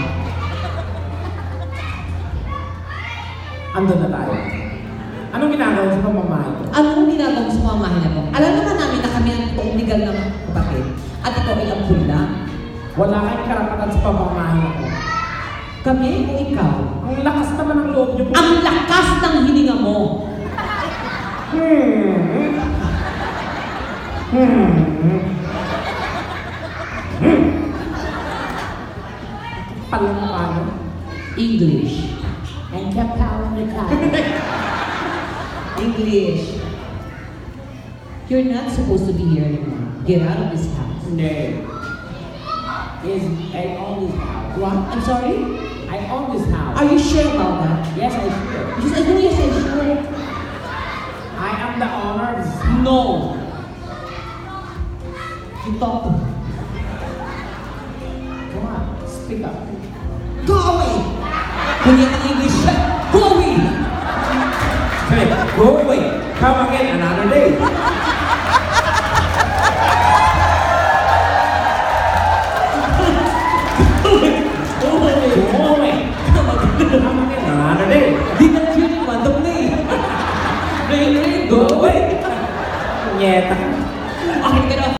Speaker 2: Andun na tayo. Anong ginagawa sa pamamahay ko?
Speaker 4: Anong ginagawa mo sa pamamahay na to? Alam naman namin na kami ang toong legal ng kapatid. At ikaw ay ampun lang.
Speaker 2: Wala kayong karapatan sa pamamahay ko.
Speaker 4: Kami o ikaw?
Speaker 2: Ang lakas naman ng loob niyo po.
Speaker 4: Ang lakas ng hininga mo.
Speaker 2: Palang mukha niyo.
Speaker 4: English.
Speaker 2: And kept out the car.
Speaker 4: English. You're not supposed to be here anymore. Get out of this house.
Speaker 2: No. I own this house.
Speaker 4: What? I'm sorry?
Speaker 2: I own this house.
Speaker 4: Are you sure about that?
Speaker 2: Yes, I should.
Speaker 4: Yes, I know, yes, I'm sure.
Speaker 2: I am the owner of this.
Speaker 4: No. You talk to me.
Speaker 2: Come on, speak up.
Speaker 4: Go away! Kung yan ang English, go away!
Speaker 2: Say, go away. Come again another day. Go away. Come again another day.
Speaker 4: Di na yun yung mandam na eh.
Speaker 2: Go away. Nyeta ka.